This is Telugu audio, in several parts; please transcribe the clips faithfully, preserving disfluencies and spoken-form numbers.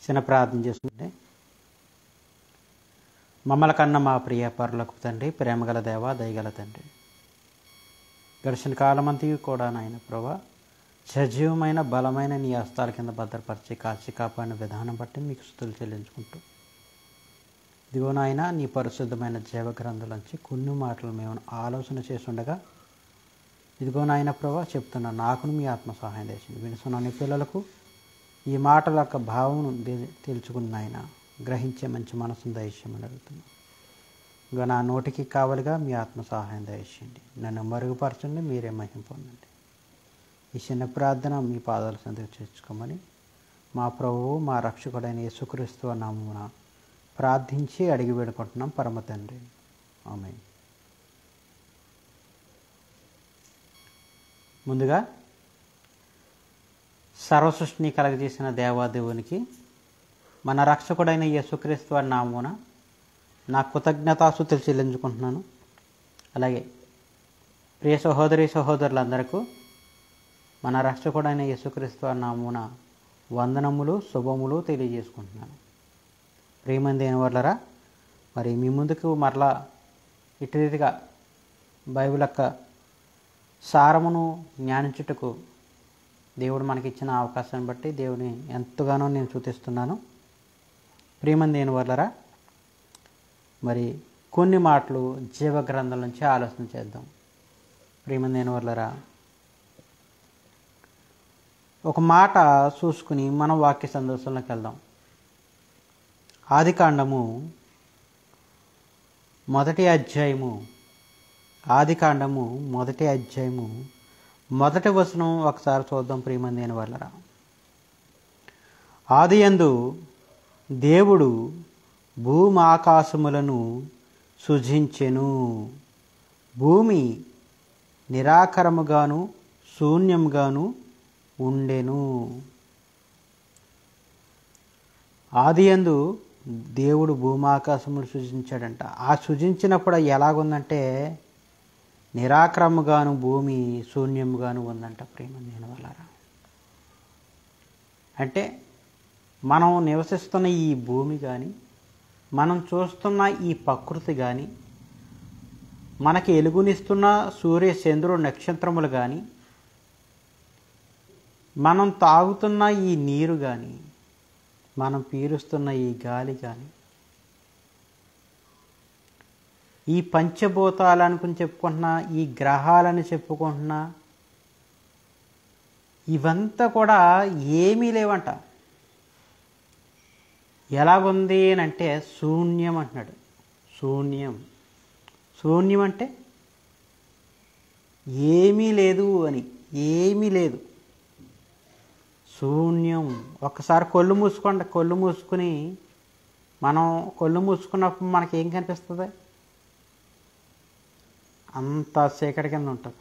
చిన్న ప్రార్థన చేసుకుంటే, మమ్మల కన్న మా ప్రియ పరులకు తండ్రి, ప్రేమగల దేవ, దయగల తండ్రి, గడిచిన కాలమంతయు కూడా నాయన ప్రభా సజీవమైన బలమైన నీ హస్తాల కింద భద్రపరిచి కాచి కాపాడిన విధానం బట్టి మీకు స్తుతులు చెల్లించుకుంటూ, ఇదిగో నాయన నీ పరిశుద్ధమైన జీవ గ్రంథంలోంచి కొన్ని మాటలు మేము ఆలోచన చేసి ఉండగా, ఇదిగో నాయన ప్రభా చెప్తున్నా, నాకును మీ ఆత్మ సహాయం చేసింది. వినుసున్న నీ పిల్లలకు ఈ మాటల యొక్క భావం తెలుసుకున్న ఆయన గ్రహించే మంచి మనసును దయచేయమని అడుగుతున్నాను. ఇక నా నోటికి కావాలిగా మీ ఆత్మ సహాయం దయచేయండి. నన్ను మరుగుపరచండి, మీరే మహిమ పొందండి. ఈ చిన్న ప్రార్థన మీ పాదాల సందుకు చేర్చుకోమని మా ప్రభువు మా రక్షకుడైన యేసుక్రీస్తు నామమున ప్రార్థించి అడిగి వేడుకుంటున్నాం పరమ తండ్రి, ఆమేన్. ముందుగా సర్వసృష్టిని కలగజేసిన దేవాదేవునికి మన రక్షకుడైన యేసుక్రీస్తు వారి నామమున నా కృతజ్ఞతాస్తుతులు చెల్లించుకుంటున్నాను. అలాగే ప్రియ సహోదరి సహోదరులందరికీ మన రక్షకుడైన యేసుక్రీస్తు వారి నామమున వందనములు శుభములు తెలియజేసుకుంటున్నాను. ప్రియమందైన వాళ్ళరా, మరి మీ ముందుకు మరలా ఇటు రీతిగా బైబిల్ యొక్క సారమును జ్ఞానించుటకు దేవుడు మనకిచ్చిన అవకాశాన్ని బట్టి దేవుని ఎంతగానో నేను స్తుతిస్తున్నాను. ప్రియమందైన వాళ్ళరా, మరి కొన్ని మాటలు జీవ గ్రంథం నుంచి ఆలోచన చేద్దాం. ప్రియమందైన వాళ్ళరా, ఒక మాట చూసుకుని మనం వాక్య సందేశంలోకి వెళ్దాం. ఆదికాండము మొదటి అధ్యాయము ఆదికాండము మొదటి అధ్యాయము మొదటి వచనం ఒకసారి చూద్దాం. ప్రియమందైన వాళ్ళరా, ఆదియందు దేవుడు భూమి ఆకాశములను సృజించెను. భూమి నిరాకరముగాను శూన్యముగాను ఉండెను. ఆదియందు దేవుడు భూమాకాశములు సృజించాడంట. ఆ సృజించినప్పుడు ఎలాగుందంటే నిరాక్రముగాను భూమి శూన్యముగాను ఉందంట. ప్రియమందైన వాళ్ళారా, అంటే మనం నివసిస్తున్న ఈ భూమి కానీ, మనం చూస్తున్న ఈ ప్రకృతి కానీ, మనకి వెలుగునిస్తున్న సూర్య చంద్రుడు నక్షత్రములు కానీ, మనం తాగుతున్న ఈ నీరు కానీ, మనం పీలుస్తున్న ఈ గాలి కానీ, ఈ పంచభూతాలనుకుని చెప్పుకుంటున్నా, ఈ గ్రహాలని చెప్పుకుంటున్నా, ఇవంతా కూడా ఏమీ లేవంట. ఎలాగుంది అని అంటే శూన్యం అంటున్నాడు. శూన్యం శూన్యం అంటే ఏమీ లేదు అని, ఏమీ లేదు, శూన్యం. ఒక్కసారి కళ్ళు మూసుకోండి. కళ్ళు మూసుకుని మనం కళ్ళు మూసుకున్నప్పుడు మనకి ఏం కనిపిస్తుంది? అంత చీకటి కింద ఉంటుంది.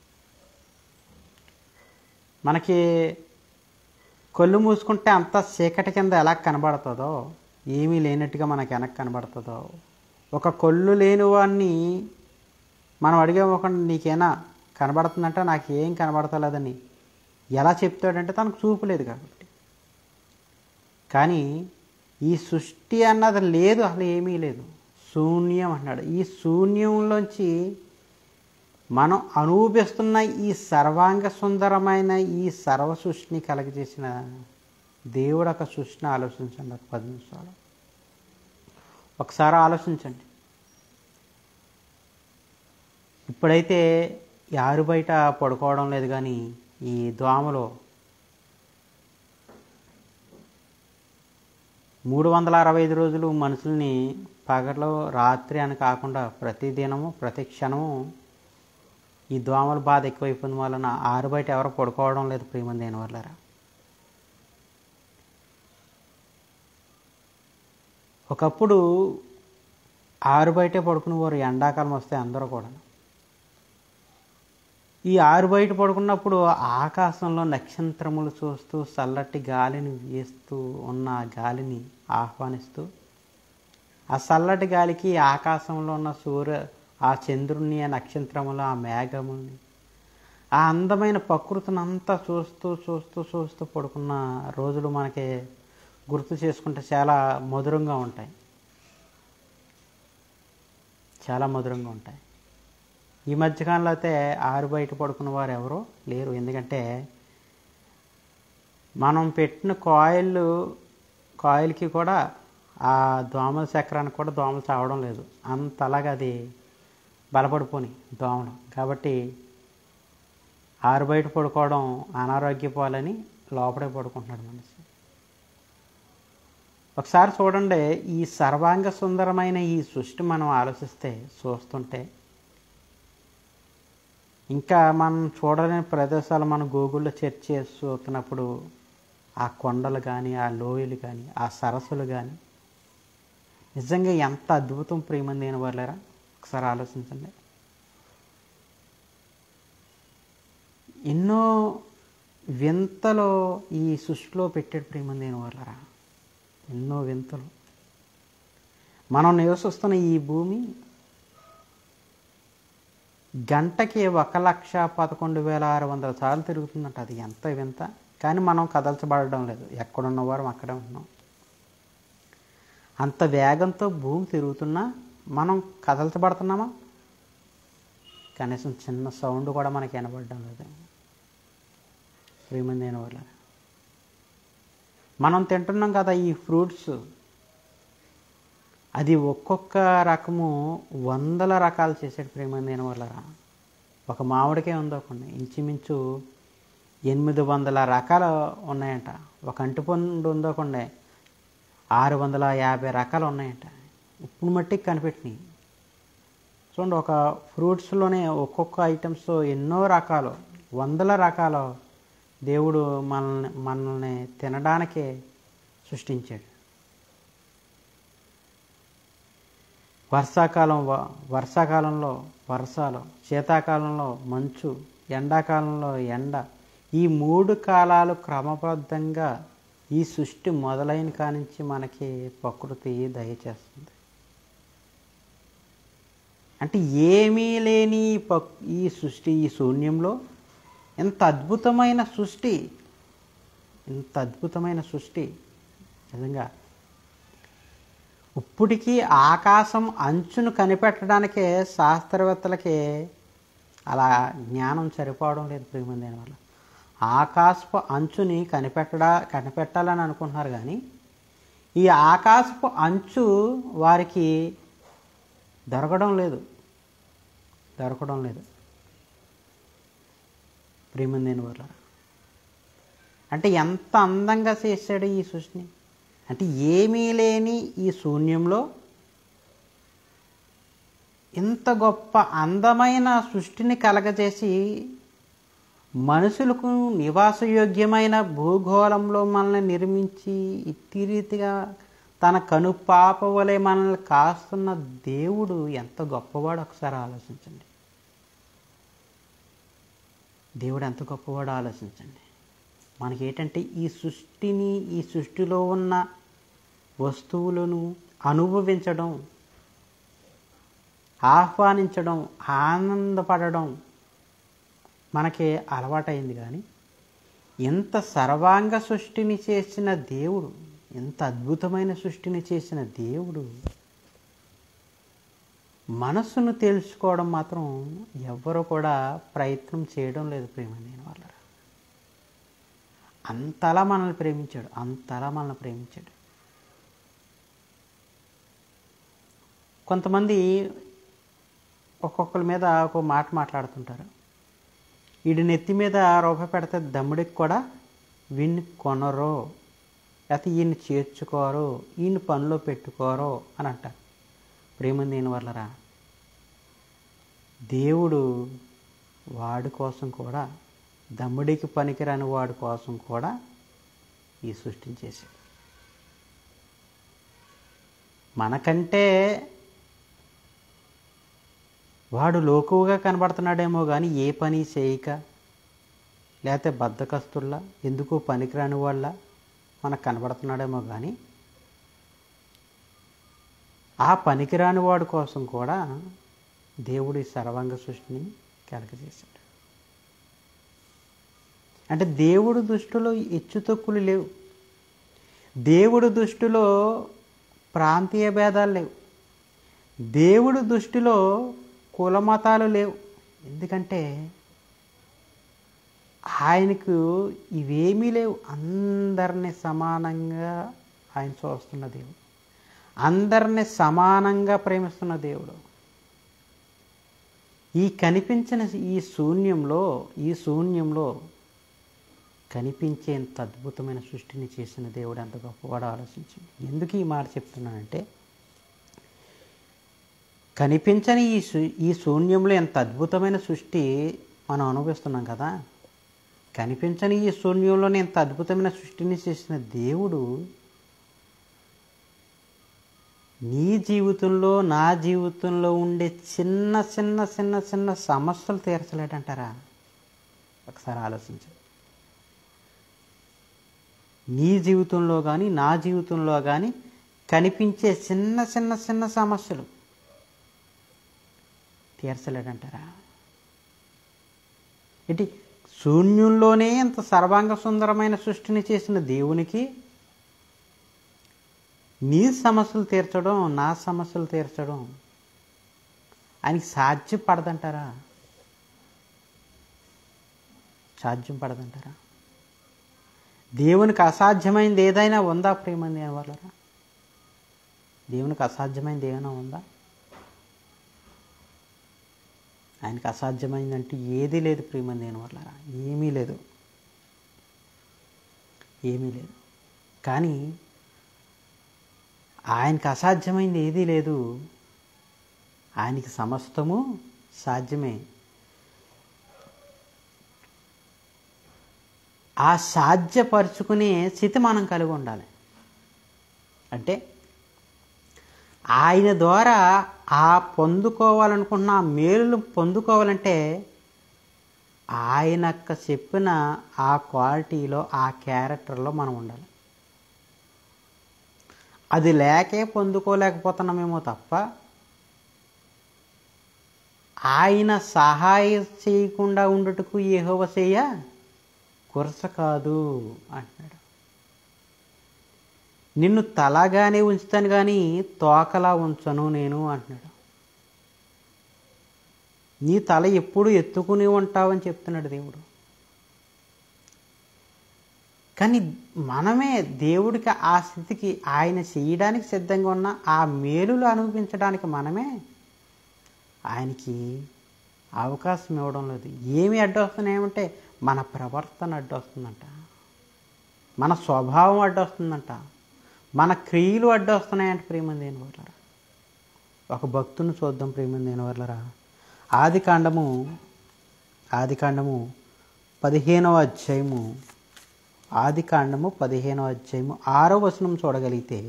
మనకి కళ్ళు మూసుకుంటే అంత చీకటి కింద ఎలా కనబడుతుందో, ఏమీ లేనట్టుగా మనకి వెనక్కి కనబడుతుందో, ఒక కళ్ళు లేని వాడిని మనం అడిగామొకండి, నీకేనా కనబడుతుందంటే నాకు ఏం కనబడతలేదని ఎలా చెప్తాడంటే తనకు చూపు లేదు కాబట్టి. కానీ ఈ సృష్టి అన్నది లేదు, అసలు ఏమీ లేదు, శూన్యం అన్నాడు. ఈ శూన్యంలోంచి మనం అనుభవిస్తున్న ఈ సర్వాంగ సుందరమైన ఈ సర్వ సృష్టిని కలగజేసిన దేవుడు ఒక సృష్టిని ఆలోచించండి. ఒక పది నిమిషాలు ఒకసారి ఆలోచించండి. ఇప్పుడైతే యారు బయట పడుకోవడం లేదు, కానీ ఈ దోమలు మూడు వందల అరవై ఐదు రోజులు మనుషుల్ని పగలు రాత్రి అని కాకుండా ప్రతి దినము ప్రతి క్షణము ఈ దోమల బాధ ఎక్కువైపోయిన వలన ఆరు బయట ఎవరు పడుకోవడం లేదు. ప్రియమందైన వాళ్ళారా, ఒకప్పుడు ఆరు బయటే పడుకునేవారు. ఎండాకాలం వస్తే అందరూ కూడా ఈ ఆరు బయట పడుకున్నప్పుడు ఆకాశంలో నక్షత్రములు చూస్తూ చల్లటి గాలిని వీస్తూ ఉన్న గాలిని ఆహ్వానిస్తూ, ఆ చల్లటి గాలికి ఆకాశంలో ఉన్న సూర్య ఆ చంద్రుని, ఆ నక్షత్రములు, ఆ మేఘముల్ని, ఆ అందమైన ప్రకృతిని అంతా చూస్తూ చూస్తూ చూస్తూ పడుకున్న రోజులు మనకి గుర్తు చేసుకుంటే చాలా మధురంగా ఉంటాయి, చాలా మధురంగా ఉంటాయి. ఈ మధ్యకాలంలో అయితే ఆరు బయట పడుకున్న వారు ఎవరో లేరు. ఎందుకంటే మనం పెట్టిన కాయిల్ కాయిల్కి కూడా ఆ దోమల చక్రానికి కూడా దోమలు చావడం లేదు, అంతలాగా అది బలపడిపోయి దోమలు. కాబట్టి ఆరు బయట పడుకోవడం అనారోగ్యపాలని లోపడే పడుకుంటున్నాడు మనిషి. ఒకసారి చూడండి, ఈ సర్వాంగ సుందరమైన ఈ సృష్టి మనం ఆలోచిస్తే చూస్తుంటే ఇంకా మనం చూడలేని ప్రదేశాలు మనం గూగుల్లో సెర్చ్ చేసి చూస్తున్నప్పుడు ఆ కొండలు కానీ, ఆ లోయలు కానీ, ఆ సరస్సులు కానీ నిజంగా ఎంత అద్భుతం ప్రియమంది అయిన వాళ్ళరా, ఒకసారి ఆలోచించండి. ఎన్నో వింతలు ఈ సృష్టిలో పెట్టాడు ప్రియమంది అయిన వాళ్ళరా, ఎన్నో వింతలు. మనం నివసిస్తున్న ఈ భూమి గంటకి ఒక లక్ష పదకొండు వేల ఆరు వందల సార్లు తిరుగుతుందంట. అది ఎంత వింత. కానీ మనం కదల్చబడడం లేదు, ఎక్కడున్నవారు అక్కడే ఉంటున్నాం. అంత వేగంతో భూమి తిరుగుతున్నా మనం కదల్చబడుతున్నామా? కనీసం చిన్న సౌండ్ కూడా మనకి వినబడడం లేదు ప్రియమంది అయిన వాళ్ళ. మనం తింటున్నాం కదా ఈ ఫ్రూట్స్, అది ఒక్కొక్క రకము వందల రకాలు చేసాడు ప్రియమంది అయిన వాళ్ళ. ఒక మామిడికే ఉందోకండి, ఇంచుమించు ఎనిమిది వందల రకాలు ఉన్నాయంట. ఒక అంటిపండు ఉందోకండి, ఆరు వందల యాభై రకాలు ఉన్నాయంట. ఇప్పుడు మట్టికి కనిపెట్టినాయి. చూడండి, ఒక ఫ్రూట్స్లోనే ఒక్కొక్క ఐటమ్స్ ఎన్నో రకాలు, వందల రకాలు దేవుడు మనల్ని మనల్ని తినడానికే సృష్టించాడు. వర్షాకాలం వర్షాకాలంలో వర్షాలు, శీతాకాలంలో మంచు, ఎండాకాలంలో ఎండ, ఈ మూడు కాలాలు క్రమబద్ధంగా ఈ సృష్టి మొదలైన కానించి మనకి ప్రకృతి దయచేస్తుంది. అంటే ఏమీ లేని ఈ సృష్టి, ఈ శూన్యంలో ఎంత అద్భుతమైన సృష్టి, ఇంత అద్భుతమైన సృష్టి. నిజంగా ఇప్పటికీ ఆకాశం అంచును కనిపెట్టడానికే శాస్త్రవేత్తలకి అలా జ్ఞానం సరిపోవడం లేదు ప్రియమంది అయిన వల్ల. ఆకాశపు అంచుని కనిపెట్టడా కనిపెట్టాలని అనుకుంటున్నారు, కానీ ఈ ఆకాశపు అంచు వారికి దొరకడం లేదు దొరకడం లేదు ప్రియమంది అయిన వల్ల. అంటే ఎంత అందంగా చేశాడు ఈ సృష్టిని. అంటే ఏమీ లేని ఈ శూన్యంలో ఇంత గొప్ప అందమైన సృష్టిని కలగజేసి మనుషులకు నివాసయోగ్యమైన భూగోళంలో మనల్ని నిర్మించి ఇట్టి రీతిగా తన కనుపాప వలె మనల్ని కాస్తున్న దేవుడు ఎంత గొప్పవాడు ఒకసారి ఆలోచించండి. దేవుడు ఎంత గొప్పవాడు ఆలోచించండి. మనకి ఏంటంటే ఈ సృష్టిని, ఈ సృష్టిలో ఉన్న వస్తువులను అనుభవించడం, ఆహ్వానించడం, ఆనందపడడం మనకి అలవాటైంది. కానీ ఎంత సర్వాంగ సృష్టిని చేసిన దేవుడు, ఎంత అద్భుతమైన సృష్టిని చేసిన దేవుడు మనసును తెలుసుకోవడం మాత్రం ఎవ్వరూ కూడా ప్రయత్నం చేయడం లేదు ప్రేమని వాళ్ళ. అంతలా మనల్ని ప్రేమించాడు, అంతలా మనల్ని ప్రేమించాడు. కొంతమంది ఒక్కొక్కరి మీద ఒక మాట మాట్లాడుతుంటారు. వీడి నెత్తి మీద రూపాయి పెడితే దమ్ముడికి కూడా వీడిని కొనరు, లేకపోతే ఈయన్ని చేర్చుకోరు, ఈయన్ని పనిలో పెట్టుకోరు అని అంటారు. ప్రేమ దేని వల్లరా, దేవుడు వాడి కోసం కూడా, దమ్ముడికి పనికిరాని వాడి కోసం కూడా ఈ సృష్టిని చేశాడు. మనకంటే వాడు లోకువుగా కనబడుతున్నాడేమో కానీ ఏ పని చేయక, లేకపోతే బద్ధకస్తుల్లా, ఎందుకు పనికిరాని వాళ్ళ మనకు కనబడుతున్నాడేమో కానీ ఆ పనికిరాని వాడి కోసం కూడా దేవుడు ఈ సర్వాంగ సృష్టిని కలగజేశాడు. అంటే దేవుడు దృష్టిలో హెచ్చు తక్కువలు లేవు. దేవుడు దృష్టిలో ప్రాంతీయ భేదాలు లేవు. దేవుడు దృష్టిలో కులమతాలు లేవు. ఎందుకంటే ఆయనకు ఇవేమీ లేవు. అందరినీ సమానంగా ఆయన చూస్తున్న దేవుడు, అందరినీ సమానంగా ప్రేమిస్తున్న దేవుడు. ఈ కనిపించిన ఈ శూన్యంలో ఈ శూన్యంలో కనిపించేంత అద్భుతమైన సృష్టిని చేసిన దేవుడు ఎంత గొప్పవాడో ఆలోచించండి. ఎందుకు ఈ మాట చెప్తున్నానంటే, కనిపించని ఈ ఈ శూన్యంలో ఎంత అద్భుతమైన సృష్టి మనం అనుభవిస్తున్నాం కదా. కనిపించని ఈ శూన్యంలోనే ఎంత అద్భుతమైన సృష్టిని చేసిన దేవుడు నీ జీవితంలో నా జీవితంలో ఉండే చిన్న చిన్న చిన్న చిన్న సమస్యలు తీర్చలేడంటారా? ఒకసారి ఆలోచించండి. నీ జీవితంలో కానీ నా జీవితంలో కానీ కనిపించే చిన్న చిన్న చిన్న సమస్యలు తీర్చలేడంటారా? ఏంటి, శూన్యంలోనే ఎంత సర్వాంగ సుందరమైన సృష్టిని చేసిన దేవునికి నీ సమస్యలు తీర్చడం, నా సమస్యలు తీర్చడం ఆయనకి సాధ్యం పడదంటారా? సాధ్యం పడదంటారా? దేవునికి అసాధ్యమైనది ఏదైనా ఉందా ప్రియమంది వాళ్ళరా? దేవునికి అసాధ్యమైనది ఏమైనా ఉందా? ఆయనకి అసాధ్యమైందంటూ ఏదీ లేదు ప్రియమంది వాళ్ళరా. ఏమీ లేదు, ఏమీ లేదు. కానీ ఆయనకి అసాధ్యమైంది ఏదీ లేదు. ఆయనకి సమస్తము సాధ్యమే. ఆ సాధ్యపరుచుకునే స్థితి మనం కలిగి ఉండాలి. అంటే ఆయన ద్వారా ఆ పొందుకోవాలనుకున్న ఆ మేలును పొందుకోవాలంటే ఆయనక్క చెప్పిన ఆ క్వాలిటీలో, ఆ క్యారెక్టర్లో మనం ఉండాలి. అది లేకే పొందుకోలేకపోతున్నామేమో తప్ప ఆయన సహాయం చేయకుండా ఉండుటకు యెహోవా చేయ కురస కాదు అంటున్నాడు. నిన్ను తలగానే ఉంచుతాను కానీ తోకలా ఉంచను నేను అంటున్నాడు. నీ తల ఎప్పుడు ఎత్తుకుని ఉంటావని చెప్తున్నాడు దేవుడు. కానీ మనమే దేవుడికి ఆ స్థితికి ఆయన చేయడానికి సిద్ధంగా ఉన్న ఆ మేలులు అనుభవించడానికి మనమే ఆయనకి అవకాశం ఇవ్వడం లేదు. ఏమి అడ్డొస్తున్నాయేమంటే మన ప్రవర్తన అడ్డొస్తుందంట, మన స్వభావం అడ్డొస్తుందంట, మన క్రియలు అడ్డొస్తున్నాయంట. ప్రియమంది దేని వాళ్ళరా, ఒక భక్తుని చూద్దాం ప్రియమంది దేని వాళ్ళరా. ఆది కాండము ఆది కాండము పదిహేనవ అధ్యాయము ఆది కాండము పదిహేనవ అధ్యాయము ఆరో వచనం చూడగలిగితే,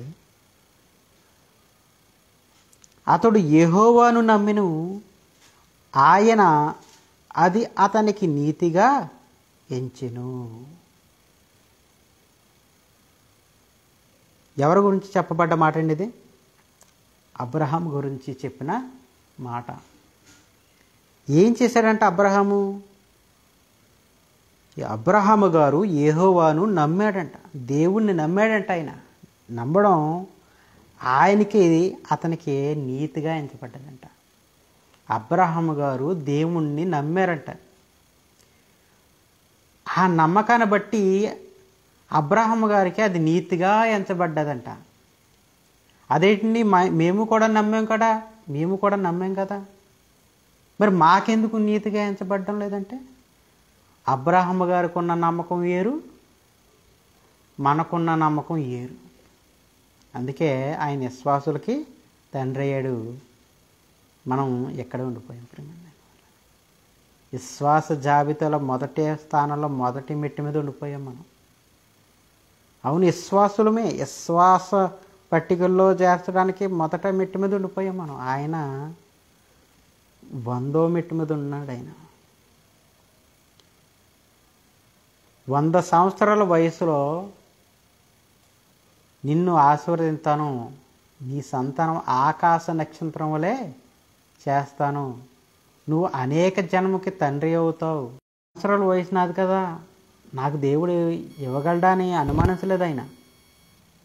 అతడు యెహోవాను నమ్మెను, ఆయన అది అతనికి నీతిగా ఎంచెను. ఎవరి గురించి చెప్పబడ్డ మాట అండి ఇది? అబ్రహాం గురించి చెప్పిన మాట. ఏం చేశాడంటే అబ్రహాము అబ్రహాము గారు యెహోవాను నమ్మాడంట, దేవుణ్ణి నమ్మాడంట. ఆయన నమ్మడం ఆయనకి అతనికి నీతిగా ఎంచబడ్డదంట. అబ్రహాము గారు దేవుణ్ణి నమ్మారంట. ఆ నమ్మకాన్ని బట్టి అబ్రహాము గారికి అది నీతిగా ఎంచబడ్డదంట. అదేంటి, మేము కూడా నమ్మాం కదా మేము కూడా నమ్మాం కదా మరి మాకెందుకు నీతిగా ఎంచబడ్డం లేదంటే, అబ్రహాము గారికి ఉన్న నమ్మకం వేరు, మనకున్న నమ్మకం వేరు. అందుకే ఆయన విశ్వాసులకి తండ్రి అయ్యాడు. మనం ఎక్కడ ఉండిపోయాం ప్రేమ? విశ్వాస జాబితాలో మొదటి స్థానంలో మొదటి మెట్టు మీద ఉండిపోయాం మనం. అవును, విశ్వాసులమే. విశ్వాస పట్టికల్లో చేర్చడానికి మొదట మెట్టు మీద ఉండిపోయాం మనం. ఆయన వందో మెట్టు మీద ఉన్నాడు. ఆయన వంద సంవత్సరాల వయసులో నిన్ను ఆశీర్వదిస్తాను, నీ సంతానం ఆకాశ నక్షత్రం వలె చేస్తాను, నువ్వు అనేక జన్మకి తండ్రి అవుతావు. సంవత్సరాల వయసు నాది కదా, నాకు దేవుడు ఇవ్వగలడా అని అనుమానించలేదు ఆయన.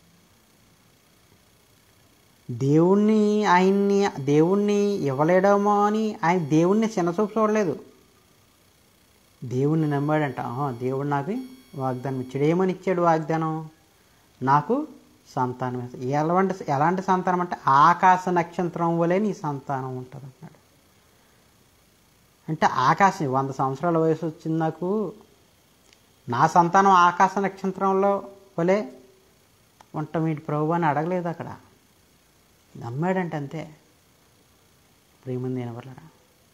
దేవుణ్ణి ఆయన్ని దేవుణ్ణి ఇవ్వలేడమో అని ఆయన దేవుణ్ణి చిన్నచూపు చూడలేదు. దేవుణ్ణి నమ్మాడంట. దేవుడు నాకు వాగ్దానం ఇచ్చాడు. ఏమని ఇచ్చాడు వాగ్దానం? నాకు సంతానం. ఎలాంటి ఎలాంటి సంతానం అంటే ఆకాశ నక్షత్రం వలె నీ సంతానం ఉంటుంది అన్నాడు. అంటే ఆకాశం వంద సంవత్సరాల వయసు వచ్చింది నాకు, నా సంతానం ఆకాశ నక్షత్రంలో వలె ఉంటాం వీటి ప్రభు అని అడగలేదు. అక్కడ నమ్మాడంటే అంతే. ప్రేమంది వినవలరా,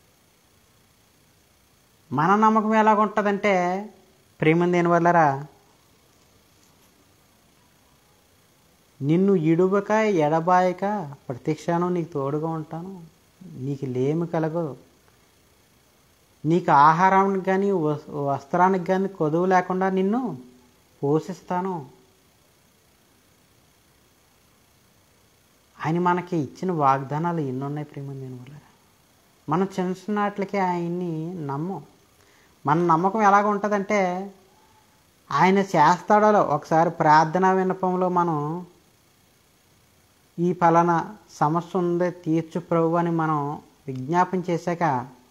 మన నమ్మకం ఎలాగుంటుందంటే ప్రేమంది వినవలరా, నిన్ను ఇడువక ఎడబాయక ప్రతిక్షణం నీకు తోడుగా ఉంటాను, నీకు లేమి కలగదు, నీకు ఆహారానికి కానీ వస్త్రానికి కానీ కొదువు లేకుండా నిన్ను పోషిస్తాను. ఆయన మనకి ఇచ్చిన వాగ్దానాలు ఎన్ని ఉన్నాయి ప్రేమంది వల్ల. మనం చిన్న చిన్న వాటికి ఆయన్ని నమ్మం. మన నమ్మకం ఎలాగ ఉంటుందంటే ఆయన చేస్తాడో. ఒకసారి ప్రార్థనా విన్నపంలో మనం ఈ ఫలానా సమస్య ఉంది తీర్చు ప్రభు అని మనం విజ్ఞాపన చేశాక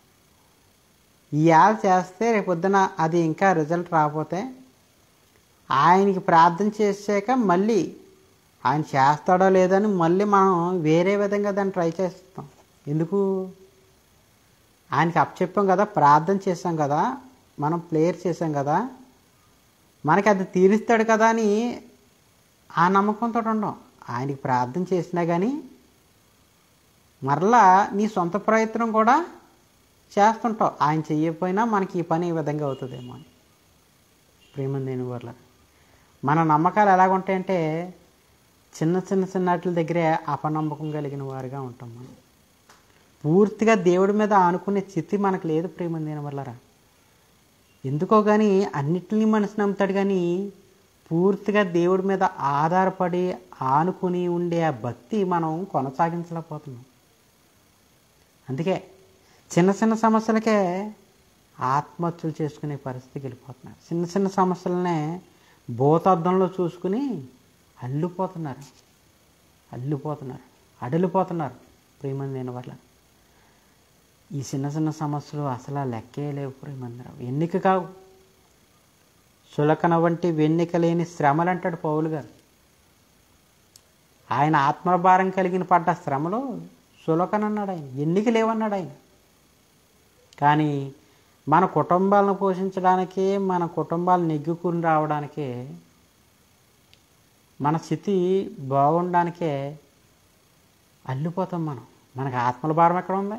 ఈ యాద చేస్తే రేపొద్దున అది ఇంకా రిజల్ట్ రాకపోతే ఆయనకి ప్రార్థన చేసాక మళ్ళీ ఆయన చేస్తాడో లేదని మళ్ళీ మనం వేరే విధంగా దాన్ని ట్రై చేస్తాం. ఎందుకు? ఆయనకి అప్పచెప్పాం కదా, ప్రార్థన చేసాం కదా, మనం ప్రేయర్ చేసాం కదా, మనకి అది తీరుస్తాడు కదా అని ఆ నమ్మకంతో ఉండం. ఆయనకి ప్రార్థన చేసినా కానీ మరలా నీ సొంత ప్రయత్నం కూడా చేస్తుంటావు. ఆయన చెయ్యకపోయినా మనకి ఈ పని ఈ విధంగా అవుతుందేమో అని. ప్రేమందేని వల్ల మన నమ్మకాలు ఎలాగుంటాయంటే చిన్న చిన్న చిన్న వాటి దగ్గరే అపనమ్మకం కలిగిన వారుగా ఉంటాం. మనం పూర్తిగా దేవుడి మీద ఆనుకునే స్థితి మనకు లేదు ప్రేమందేని వల్లరా. ఎందుకో కానీ అన్నిటినీ మనసు నమ్ముతాడు కానీ పూర్తిగా దేవుడి మీద ఆధారపడి ఆనుకుని ఉండే ఆ భక్తి మనం కొనసాగించలేకపోతున్నాం. అందుకే చిన్న చిన్న సమస్యలకే ఆత్మహత్యలు చేసుకునే పరిస్థితికి వెళ్ళిపోతున్నారు. చిన్న చిన్న సమస్యలనే భూతద్దంలో చూసుకుని అల్లిపోతున్నారు అల్లిపోతున్నారు అడలిపోతున్నారు ప్రేమందేని వల్ల. ఈ చిన్న చిన్న సమస్యలు అసలు లెక్కే లేవు ప్రేమందరం. ఎన్నిక కావు, సులకన వంటి వెన్నిక లేని శ్రమలు అంటాడు పౌలు గారు. ఆయన ఆత్మభారం కలిగిన పడ్డ శ్రమలు సులకనన్నాడు ఆయన, ఎన్నిక లేవన్నాడు ఆయన. కానీ మన కుటుంబాలను పోషించడానికి, మన కుటుంబాలు నెగ్గుకుని రావడానికే, మన స్థితి బాగుండడానికే అల్లిపోతాం మనం. మనకు ఆత్మల భారం ఎక్కడ ఉంది?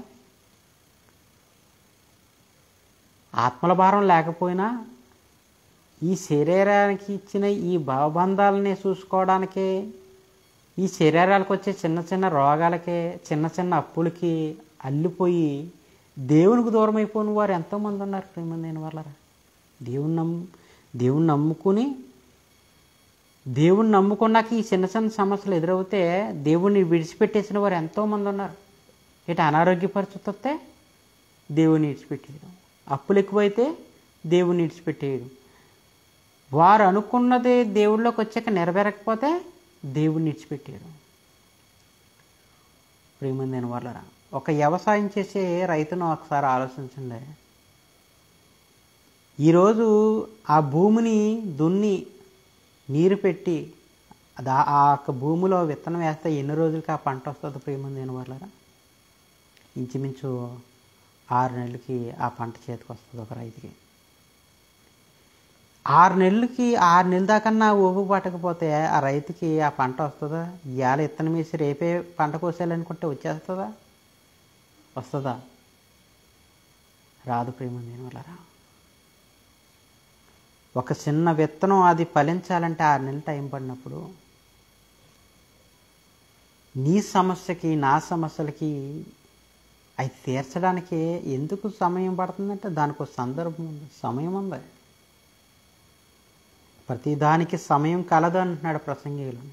ఆత్మల భారం లేకపోయినా ఈ శరీరానికి ఇచ్చిన ఈ భావబంధాలని చూసుకోవడానికే, ఈ శరీరాలకు వచ్చే చిన్న చిన్న రోగాలకే, చిన్న చిన్న అప్పులకి అల్లిపోయి దేవునికి దూరం అయిపోయిన వారు ఎంతోమంది ఉన్నారు ప్రేమందేని వాళ్ళరా. దేవుని నమ్ము దేవుని నమ్ముకుని దేవుణ్ణి నమ్ముకున్నాక ఈ చిన్న చిన్న సమస్యలు ఎదురవుతే దేవుణ్ణి విడిచిపెట్టేసిన వారు ఎంతోమంది ఉన్నారు. ఇటు అనారోగ్య పరిస్థితి వస్తే దేవుని విడిచిపెట్టేయడం, అప్పులు ఎక్కువైతే దేవుని విడిచిపెట్టేయడం, వారు అనుకున్నది దేవుళ్ళలోకి వచ్చాక నెరవేరకపోతే దేవుణ్ణి విడిచిపెట్టేయడం. ప్రేమందేని వాళ్ళరా, ఒక వ్యవసాయం చేసే రైతును ఒకసారి ఆలోచించండి. ఈరోజు ఆ భూమిని దున్ని నీరు పెట్టి దా ఆ యొక్క భూమిలో విత్తనం వేస్తే ఎన్ని రోజులకి ఆ పంట వస్తుంది ప్రేమందేని వాళ్ళరా? ఇంచుమించు ఆరు నెలలకి ఆ పంట చేతికి వస్తుంది ఒక రైతుకి. ఆరు నెలలకి ఆరు నెలల దాకన్నా ఓపు పట్టకపోతే ఆ రైతుకి ఆ పంట వస్తుందా? ఇవాళ విత్తనం వేసి రేపే పంట కోసేయాలనుకుంటే వచ్చేస్తుందా? వస్తుందా? రాదు ప్రేమందేని వాళ్ళరా. ఒక చిన్న విత్తనం అది ఫలించాలంటే ఆరు నెలలు టైం పడినప్పుడు నీ సమస్యకి నా సమస్యలకి అవి తీర్చడానికి ఎందుకు సమయం పడుతుందంటే దానికి ఒక సందర్భం ఉంది, సమయం ఉంది. ప్రతిదానికి సమయం కలదు అంటున్నాడు ప్రసంగిలో.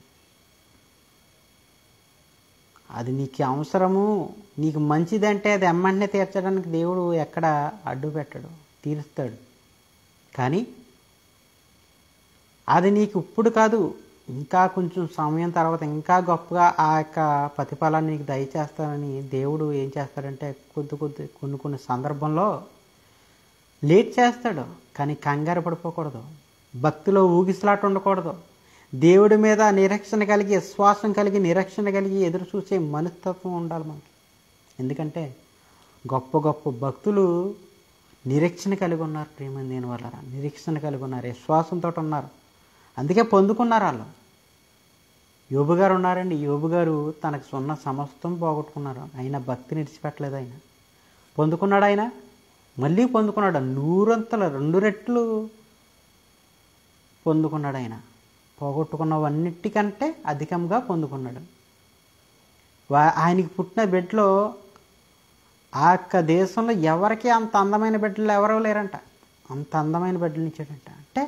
అది నీకు అవసరము, నీకు మంచిదంటే అది ఎమ్మంటే తీర్చడానికి దేవుడు ఎక్కడ అడ్డు పెట్టడు, తీరుస్తాడు. కానీ అది నీకు ఇప్పుడు కాదు, ఇంకా కొంచెం సమయం తర్వాత ఇంకా గొప్పగా ఆ యొక్క ప్రతిఫలాన్ని నీకు దయచేస్తానని దేవుడు ఏం చేస్తాడంటే కొద్ది కొద్ది కొన్ని కొన్ని సందర్భంలో లేట్ చేస్తాడు. కానీ కంగారు పడిపోకూడదు, భక్తిలో ఊగిసలాట ఉండకూడదు. దేవుడి మీద నిరీక్షణ కలిగి, విశ్వాసం కలిగి, నిరీక్షణ కలిగి ఎదురు చూసే మనస్తత్వం ఉండాలి మనకి. ఎందుకంటే గొప్ప గొప్ప భక్తులు నిరీక్షణ కలిగి ఉన్నారు. ప్రేమ దేని వల్ల నిరీక్షణ కలిగి ఉన్నారు, విశ్వాసంతో ఉన్నారు, అందుకే పొందుకున్నారు. వాళ్ళు యోబు గారు ఉన్నారండి. యోబు గారు తనకు సున్న సమస్తం పోగొట్టుకున్నారు, అయినా భక్తిని విడిచిపెట్టలేదు. ఆయన పొందుకున్నాడు, ఆయన మళ్ళీ పొందుకున్నాడు, నూరంతల రెండు రెట్లు పొందుకున్నాడు. ఆయన పోగొట్టుకున్నవన్నిటికంటే అధికంగా పొందుకున్నాడు. వా ఆయనకి పుట్టిన బిడ్డలో ఆ యొక్క దేశంలో ఎవరికి అంత అందమైన బిడ్డలు ఎవరో లేరంట. అంత అందమైన బిడ్డలు ఇచ్చాడంట. అంటే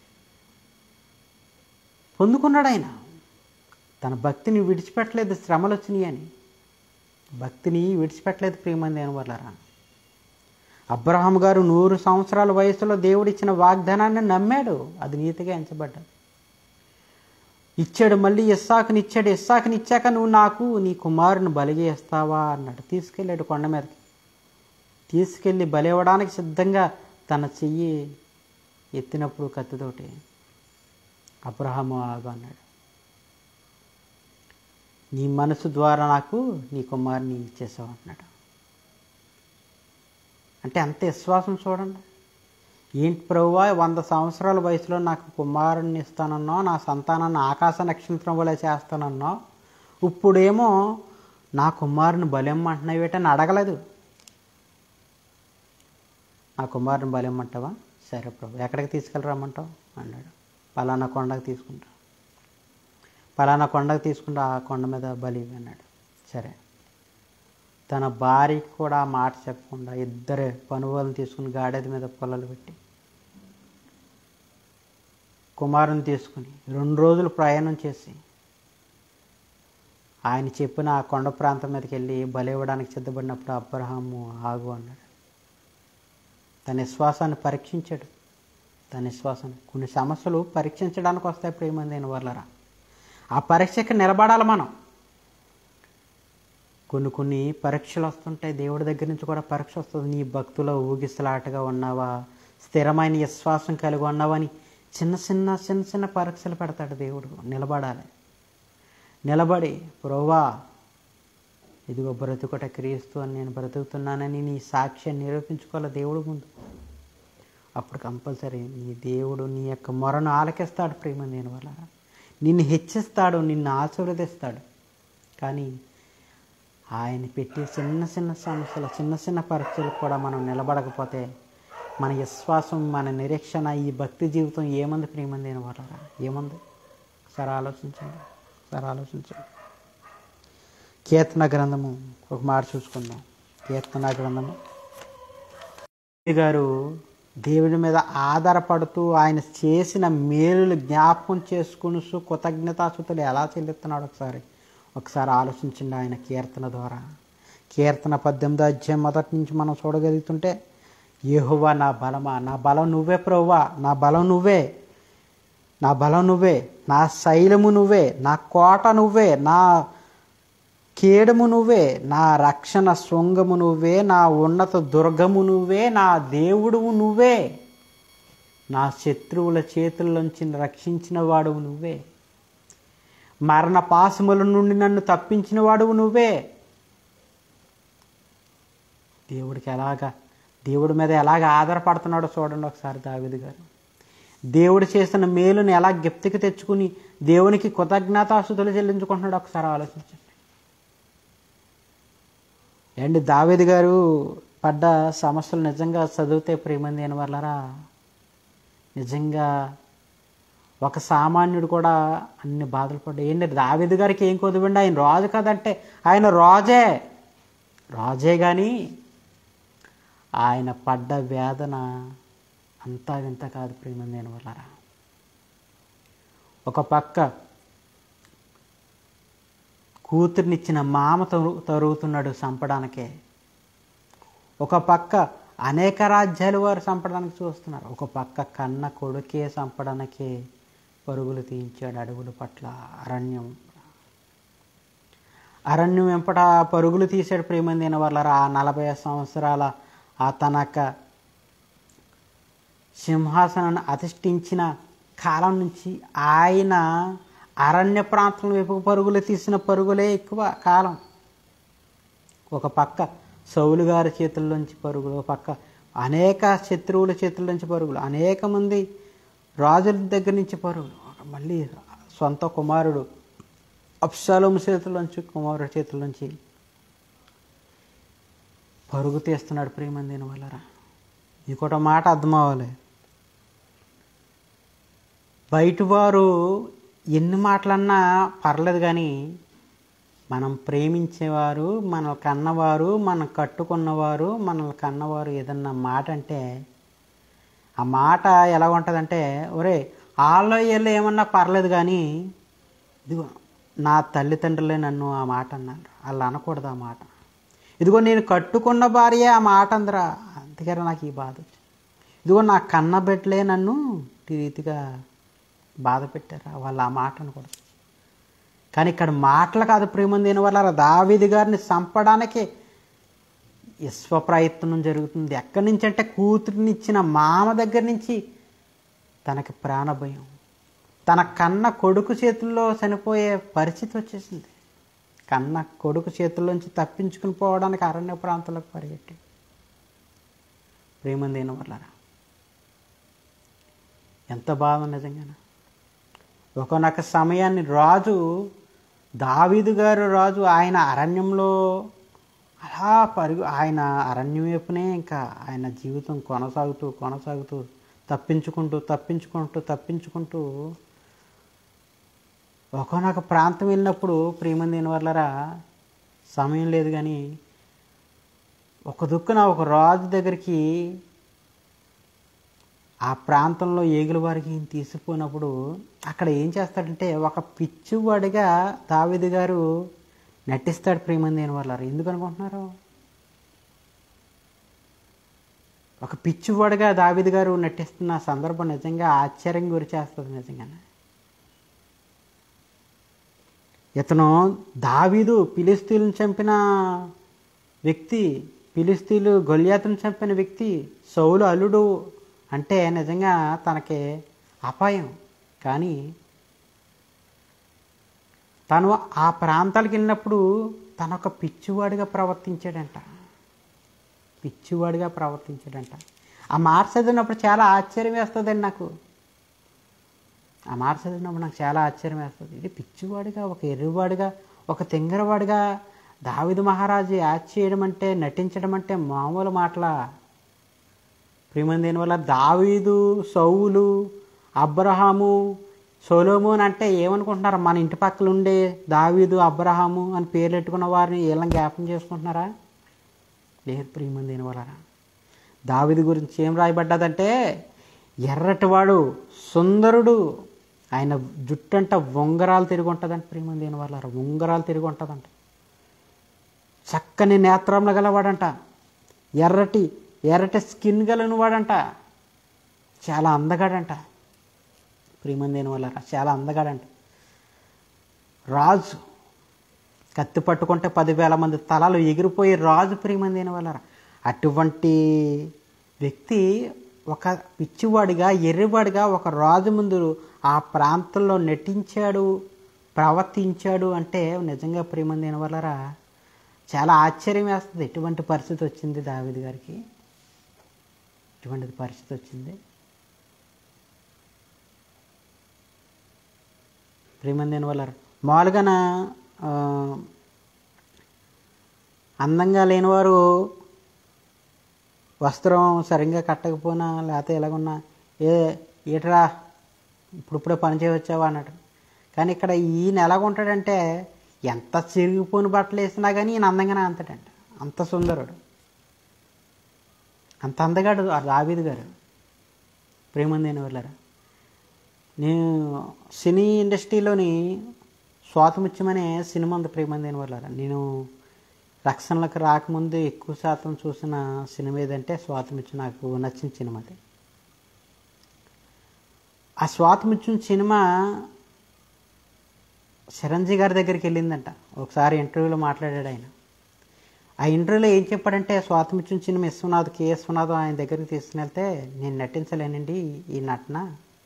పొందుకున్నాడు. ఆయన తన భక్తిని విడిచిపెట్టలేదు. శ్రమలు వచ్చినాయి అని భక్తిని విడిచిపెట్టలేదు. ప్రియమంది అని వల్లరా అబ్రహాం గారు నూరు సంవత్సరాల వయసులో దేవుడిచ్చిన వాగ్దానాన్ని నమ్మాడు. అది నీతిగా ఎంచబడ్డాడు. ఇచ్చాడు, మళ్ళీ ఇస్సాకుని ఇచ్చాడు. ఇస్సాకుని ఇచ్చాక నువ్వు నాకు నీ కుమారుని బలిగా ఇస్తావా అన్నాడు. తీసుకెళ్ళాడు కొండ మీదకి. తీసుకెళ్ళి బలి ఇవ్వడానికి సిద్ధంగా తన చెయ్యి ఎత్తినప్పుడు కత్తితోటి అబ్రహాము ఆగు అన్నాడు. నీ మనసు ద్వారా నాకు నీ కుమారుని ఇచ్చేసావు అన్నాడు. అంటే అంత విశ్వాసం చూడండి. ఏంటి ప్రభువా, వంద సంవత్సరాల వయసులో నాకు కుమారుణ్ణి ఇస్తానన్నావు, నా సంతానాన్ని ఆకాశ నక్షత్రం వలె చేస్తానన్నావు, ఇప్పుడేమో నా కుమారుని బలిమ్మంటున్నావు ఏటని అడగలేదు. నా కుమారుని బలిమ్మంటావా? సరే ప్రభు, ఎక్కడికి తీసుకెళ్ళరమ్మంటావు అన్నాడు. పలానా కొండకు తీసుకుంటా, పలానా కొండకు తీసుకుంటా, ఆ కొండ మీద బలి అన్నాడు. సరే, తన భార్యకి కూడా ఆ మాట చెప్పకుండా ఇద్దరే పనువాళ్ళని తీసుకుని గాడిద మీద పొలాలు పెట్టి కుమారుని తీసుకుని రెండు రోజులు ప్రయాణం చేసి ఆయన చెప్పిన ఆ కొండ ప్రాంతం మీదకి వెళ్ళి బలి ఇవ్వడానికి సిద్ధపడినప్పుడు అబ్రహాము ఆగు అన్నాడు. తన విశ్వాసాన్ని పరీక్షించాడు. తన విశ్వాసాన్ని కొన్ని సమస్యలు పరీక్షించడానికి వస్తాయి. ప్రేమంది అయిన వాళ్ళరా, ఆ పరీక్షకి నిలబడాలి మనం. కొన్ని కొన్ని పరీక్షలు వస్తుంటాయి. దేవుడి దగ్గర నుంచి కూడా పరీక్ష వస్తుంది. నీ భక్తులో ఊగిసలాటగా ఉన్నావా, స్థిరమైన విశ్వాసం కలిగి ఉన్నావని చిన్న చిన్న చిన్న చిన్న పరీక్షలు పెడతాడు దేవుడు. నిలబడాలి. నిలబడి ప్రభువా ఇదిగో బ్రతుకుట క్రీస్తు అని నేను బ్రతుకుతున్నానని నీ సాక్ష్యాన్ని నిరూపించుకోవాలి దేవుడు ముందు. అప్పుడు కంపల్సరీ నీ దేవుడు నీ యొక్క మొరను ఆలకిస్తాడు. ప్రేమ దేని వల్ల నిన్ను హెచ్చిస్తాడు, నిన్ను ఆశీర్వదిస్తాడు. కానీ ఆయన పెట్టి చిన్న చిన్న సమస్యలు, చిన్న చిన్న పరీక్షలు కూడా మనం నిలబడకపోతే మన విశ్వాసం, మన నిరీక్షణ, ఈ భక్తి జీవితం ఏముంది ప్రియమంది అయిన వాళ్ళ ఏముంది? సరే ఆలోచించండి, సరే ఆలోచించండి. కీర్తన గ్రంథము ఒక మాట చూసుకుందాం. కీర్తన గ్రంథము గారు దేవుడి మీద ఆధారపడుతూ ఆయన చేసిన మేలులు జ్ఞాపకం చేసుకుని కృతజ్ఞతాస్తుతులు ఎలా చెల్లిస్తున్నాడు ఒకసారి ఒకసారి ఆలోచించండి. ఆయన కీర్తన ద్వారా, కీర్తన పద్దెనిమిదో అధ్యాయం మొదటి నుంచి మనం చూడగలుగుతుంటే, యెహోవా నా బలమా, నా బలం నువ్వే ప్రభువా, నా బలం నువ్వే, నా బలం నువ్వే, నా శైలము నువ్వే, నా కోట నువ్వే, నా కేడము నువ్వే, నా రక్షణ శృంగము నువ్వే, నా ఉన్నత దుర్గము నువ్వే, నా దేవుడువు నువ్వే, నా శత్రువుల చేతుల్లోంచి రక్షించిన వాడువు నువ్వే, మరణ పాశముల నుండి నన్ను తప్పించిన వాడువు నువ్వే. దేవుడికి ఎలాగా, దేవుడి మీద ఎలాగ ఆధారపడుతున్నాడో చూడండి ఒకసారి దావీదు గారు. దేవుడు చేసిన మేలుని ఎలా జ్ఞప్తికి తెచ్చుకుని దేవునికి కృతజ్ఞతాస్తుతులు చెల్లించుకుంటున్నాడు ఒకసారి ఆలోచించండి. అండ్ దావీదు గారు పడ్డ సమస్యలు నిజంగా చదివితే ప్రియమంది అయిన వాళ్ళరా, నిజంగా ఒక సామాన్యుడు కూడా అన్ని బాధలు పడ్డాయి. ఏంటి దావీదు గారికి ఏం కొదువండి, ఆయన రాజు కదంటే ఆయన రాజే రాజే కానీ ఆయన పడ్డ వేదన అంతా వింత కాదు ప్రియమంది అయిన వాళ్ళరా. ఒక పక్క కూతుర్నిచ్చిన మామ తరు తరుగుతున్నాడు చంపడానికే, ఒక పక్క అనేక రాజ్యాలు వారు చంపడానికి చూస్తున్నారు, ఒక పక్క కన్న కొడుకే చంపడానికి పరుగులు తీయించాడు అడవుల పట్ల, అరణ్యం అరణ్యం వెంపట పరుగులు తీశాడు. ప్రేమందిన వాళ్ళ ఆ నలభై సంవత్సరాల ఆ తనక సింహాసనాన్ని అధిష్ఠించిన కాలం నుంచి ఆయన అరణ్య ప్రాంతం వైపు పరుగులు తీసిన పరుగులే ఎక్కువ కాలం. ఒక పక్క సౌలు గారి చేతుల్లోంచి పరుగులు, ఒక పక్క అనేక శత్రువుల చేతుల్లోంచి పరుగులు, అనేక మంది రాజుల దగ్గర నుంచి పరుగులు, మళ్ళీ సొంత కుమారుడు అబ్షాలోము చేతుల్లోంచి కుమారుడి చేతుల్లోంచి పరుగు తీస్తున్నాడు. ప్రేమందిన వాళ్ళరా, ఇంకోట మాట అర్థం అవ్వాలి. బయట వారు ఎన్ని మాటలన్నా పర్లేదు, కానీ మనం ప్రేమించేవారు, మన కన్నవారు, మనం కట్టుకున్నవారు, మనల్ని కన్నవారు ఏదన్నా మాట అంటే ఆ మాట ఎలా ఉంటుందంటే, ఒరే వాళ్ళో వీళ్ళు ఏమన్నా పర్లేదు, కానీ ఇదిగో నా తల్లిదండ్రులే నన్ను ఆ మాట అన్నారు, వాళ్ళు అనకూడదు ఆ మాట. ఇదిగో నేను కట్టుకున్న భార్య ఆ మాట అందరా, అందుకని నాకు ఈ బాధ వచ్చింది. ఇదిగో నా కన్న బిడ్డలే నన్ను ఈ రీతిగా బాధ పెట్టారా, వాళ్ళు ఆ మాట అనకూడదు. కానీ ఇక్కడ మాటలు కాదు ప్రేమందిన వాళ్ళ, దావీదు గారిని చంపడానికి విశ్వ ప్రయత్నం జరుగుతుంది. ఎక్కడి నుంచి అంటే కూతురినిచ్చిన మామ దగ్గర నుంచి తనకి ప్రాణభయం, తన కన్న కొడుకు చేతుల్లో చనిపోయే పరిస్థితి వచ్చేసింది. కన్న కొడుకు చేతుల్లోంచి తప్పించుకుని పోవడానికి అరణ్య ప్రాంతాలకు పరిగెట్టి. ప్రేమందిన వాళ్ళరా, ఎంత బాధ నిజంగా. ఒకనొక సమయాన్ని రాజు దావీదు గారు రాజు ఆయన అరణ్యంలో అలా పరుగు, ఆయన అరణ్యం వైపునే ఇంకా ఆయన జీవితం కొనసాగుతూ కొనసాగుతూ తప్పించుకుంటూ తప్పించుకుంటూ తప్పించుకుంటూ ఒకనొక ప్రాంతం వెళ్ళినప్పుడు ప్రేమందిన వాళ్ళరా సమయం లేదు, కానీ ఒక దుక్కున ఒక రాజు దగ్గరికి ఆ ప్రాంతంలో ఏగుల వారికి తీసుకుపోయినప్పుడు అక్కడ ఏం చేస్తాడంటే ఒక పిచ్చివాడిగా దావీదు గారు నటిస్తాడు. ప్రేమందిన వాళ్ళారు, ఎందుకు అనుకుంటున్నారు? ఒక పిచ్చివాడిగా దావీదు గారు నటిస్తున్న సందర్భం నిజంగా ఆశ్చర్యం గురి చేస్తుంది. నిజంగానే ఇతను దావీదు ఫిలిస్తీయులను చంపిన వ్యక్తి, ఫిలిస్తీయులు గొల్యాతును చంపిన వ్యక్తి, సౌలు అల్లుడు అంటే నిజంగా తనకి అపాయం. కానీ తను ఆ ప్రాంతాలకు వెళ్ళినప్పుడు తను ఒక పిచ్చివాడిగా ప్రవర్తించాడంట, పిచ్చివాడిగా ప్రవర్తించాడంట. ఆ మాట చదివినప్పుడు చాలా ఆశ్చర్యం వేస్తుందండి నాకు. ఆ మాట చదివినప్పుడు నాకు చాలా ఆశ్చర్యం వేస్తుంది. ఇది పిచ్చివాడిగా, ఒక ఎర్రివాడిగా, ఒక తింగరవాడిగా దావీదు మహారాజు యాక్ట్ చేయడం అంటే, నటించడం అంటే మామూలు మాటలా? ప్రేమందిన వల్ల దావీదు, సౌలు, అబ్రహాము, సొలొమోన్ అంటే ఏమనుకుంటున్నారు? మన ఇంటి పక్కల ఉండే దావీదు, అబ్రహాము అని పేర్లు పెట్టుకున్న వారిని వీళ్ళని జ్ఞాపకం చేసుకుంటున్నారా? లేదు ప్రేమందిన వల్ల. దావీదు గురించి ఏం రాయబడ్డదంటే, ఎర్రటివాడు, సుందరుడు, ఆయన జుట్టంట ఉంగరాలు తిరిగి ఉంటుందంట. ప్రేమందిన వాళ్ళ ఉంగరాలు తిరిగి ఉంటుందంట. చక్కని నేత్రంలో గలవాడంట, ఎర్రటి ఎర్రటి స్కిన్ గలను వాడంట, చాలా అందగాడంట. ప్రేమందిన వాళ్ళ చాలా అందగాడంట. రాజు కత్తి పట్టుకుంటే పదివేల మంది తలలు ఎగిరిపోయి రాజు. ప్రేమందిన వాళ్ళ అటువంటి వ్యక్తి ఒక పిచ్చివాడిగా, ఎర్రివాడిగా ఒక రాజు ముందు ఆ ప్రాంతంలో నటించాడు, ప్రవర్తించాడు అంటే నిజంగా ప్రేమందిన వాళ్ళరా చాలా ఆశ్చర్యం వేస్తుంది. ఎటువంటి పరిస్థితి వచ్చింది దావీదు గారికి, ఎటువంటి పరిస్థితి వచ్చింది. ప్రేమందిన వాళ్ళరా మామూలుగా అందంగా లేనివారు వస్త్రం సరిగ్గా కట్టకపోయినా లేకపోతే ఎలాగున్నా ఏ ఏటరా ఇప్పుడిప్పుడే పని చేయవచ్చావా అన్నట్టు. కానీ ఇక్కడ ఈయన ఎలాగుంటాడంటే ఎంత చిరిగిపోయిన బట్టలు వేసినా కానీ ఈయన అందంగానే అంతటంట. అంత సుందరుడు, అంత అందగాడు ఆ దావీదు గారు. ప్రేమందిన వాళ్ళరా, నేను సినీ ఇండస్ట్రీలోని స్వాతముత్యమనే సినిమా ఉంది. ప్రేమందిన వాళ్ళరా, నేను రక్షణలకు రాకముందు ఎక్కువ శాతం చూసిన సినిమా ఏదంటే స్వాతముత్యం. నాకు నచ్చిన సినిమా అది. ఆ స్వాతిముత్యం సినిమా చిరంజీవి గారి దగ్గరికి వెళ్ళిందంట. ఒకసారి ఇంటర్వ్యూలో మాట్లాడాడు ఆయన. ఆ ఇంటర్వ్యూలో ఏం చెప్పాడంటే, స్వాతిముత్యం సినిమా విశ్వనాథ్ కే విశ్వనాథ్ ఆయన దగ్గరికి తీసుకుని వెళ్తే, నేను నటించలేనండి ఈ నటన,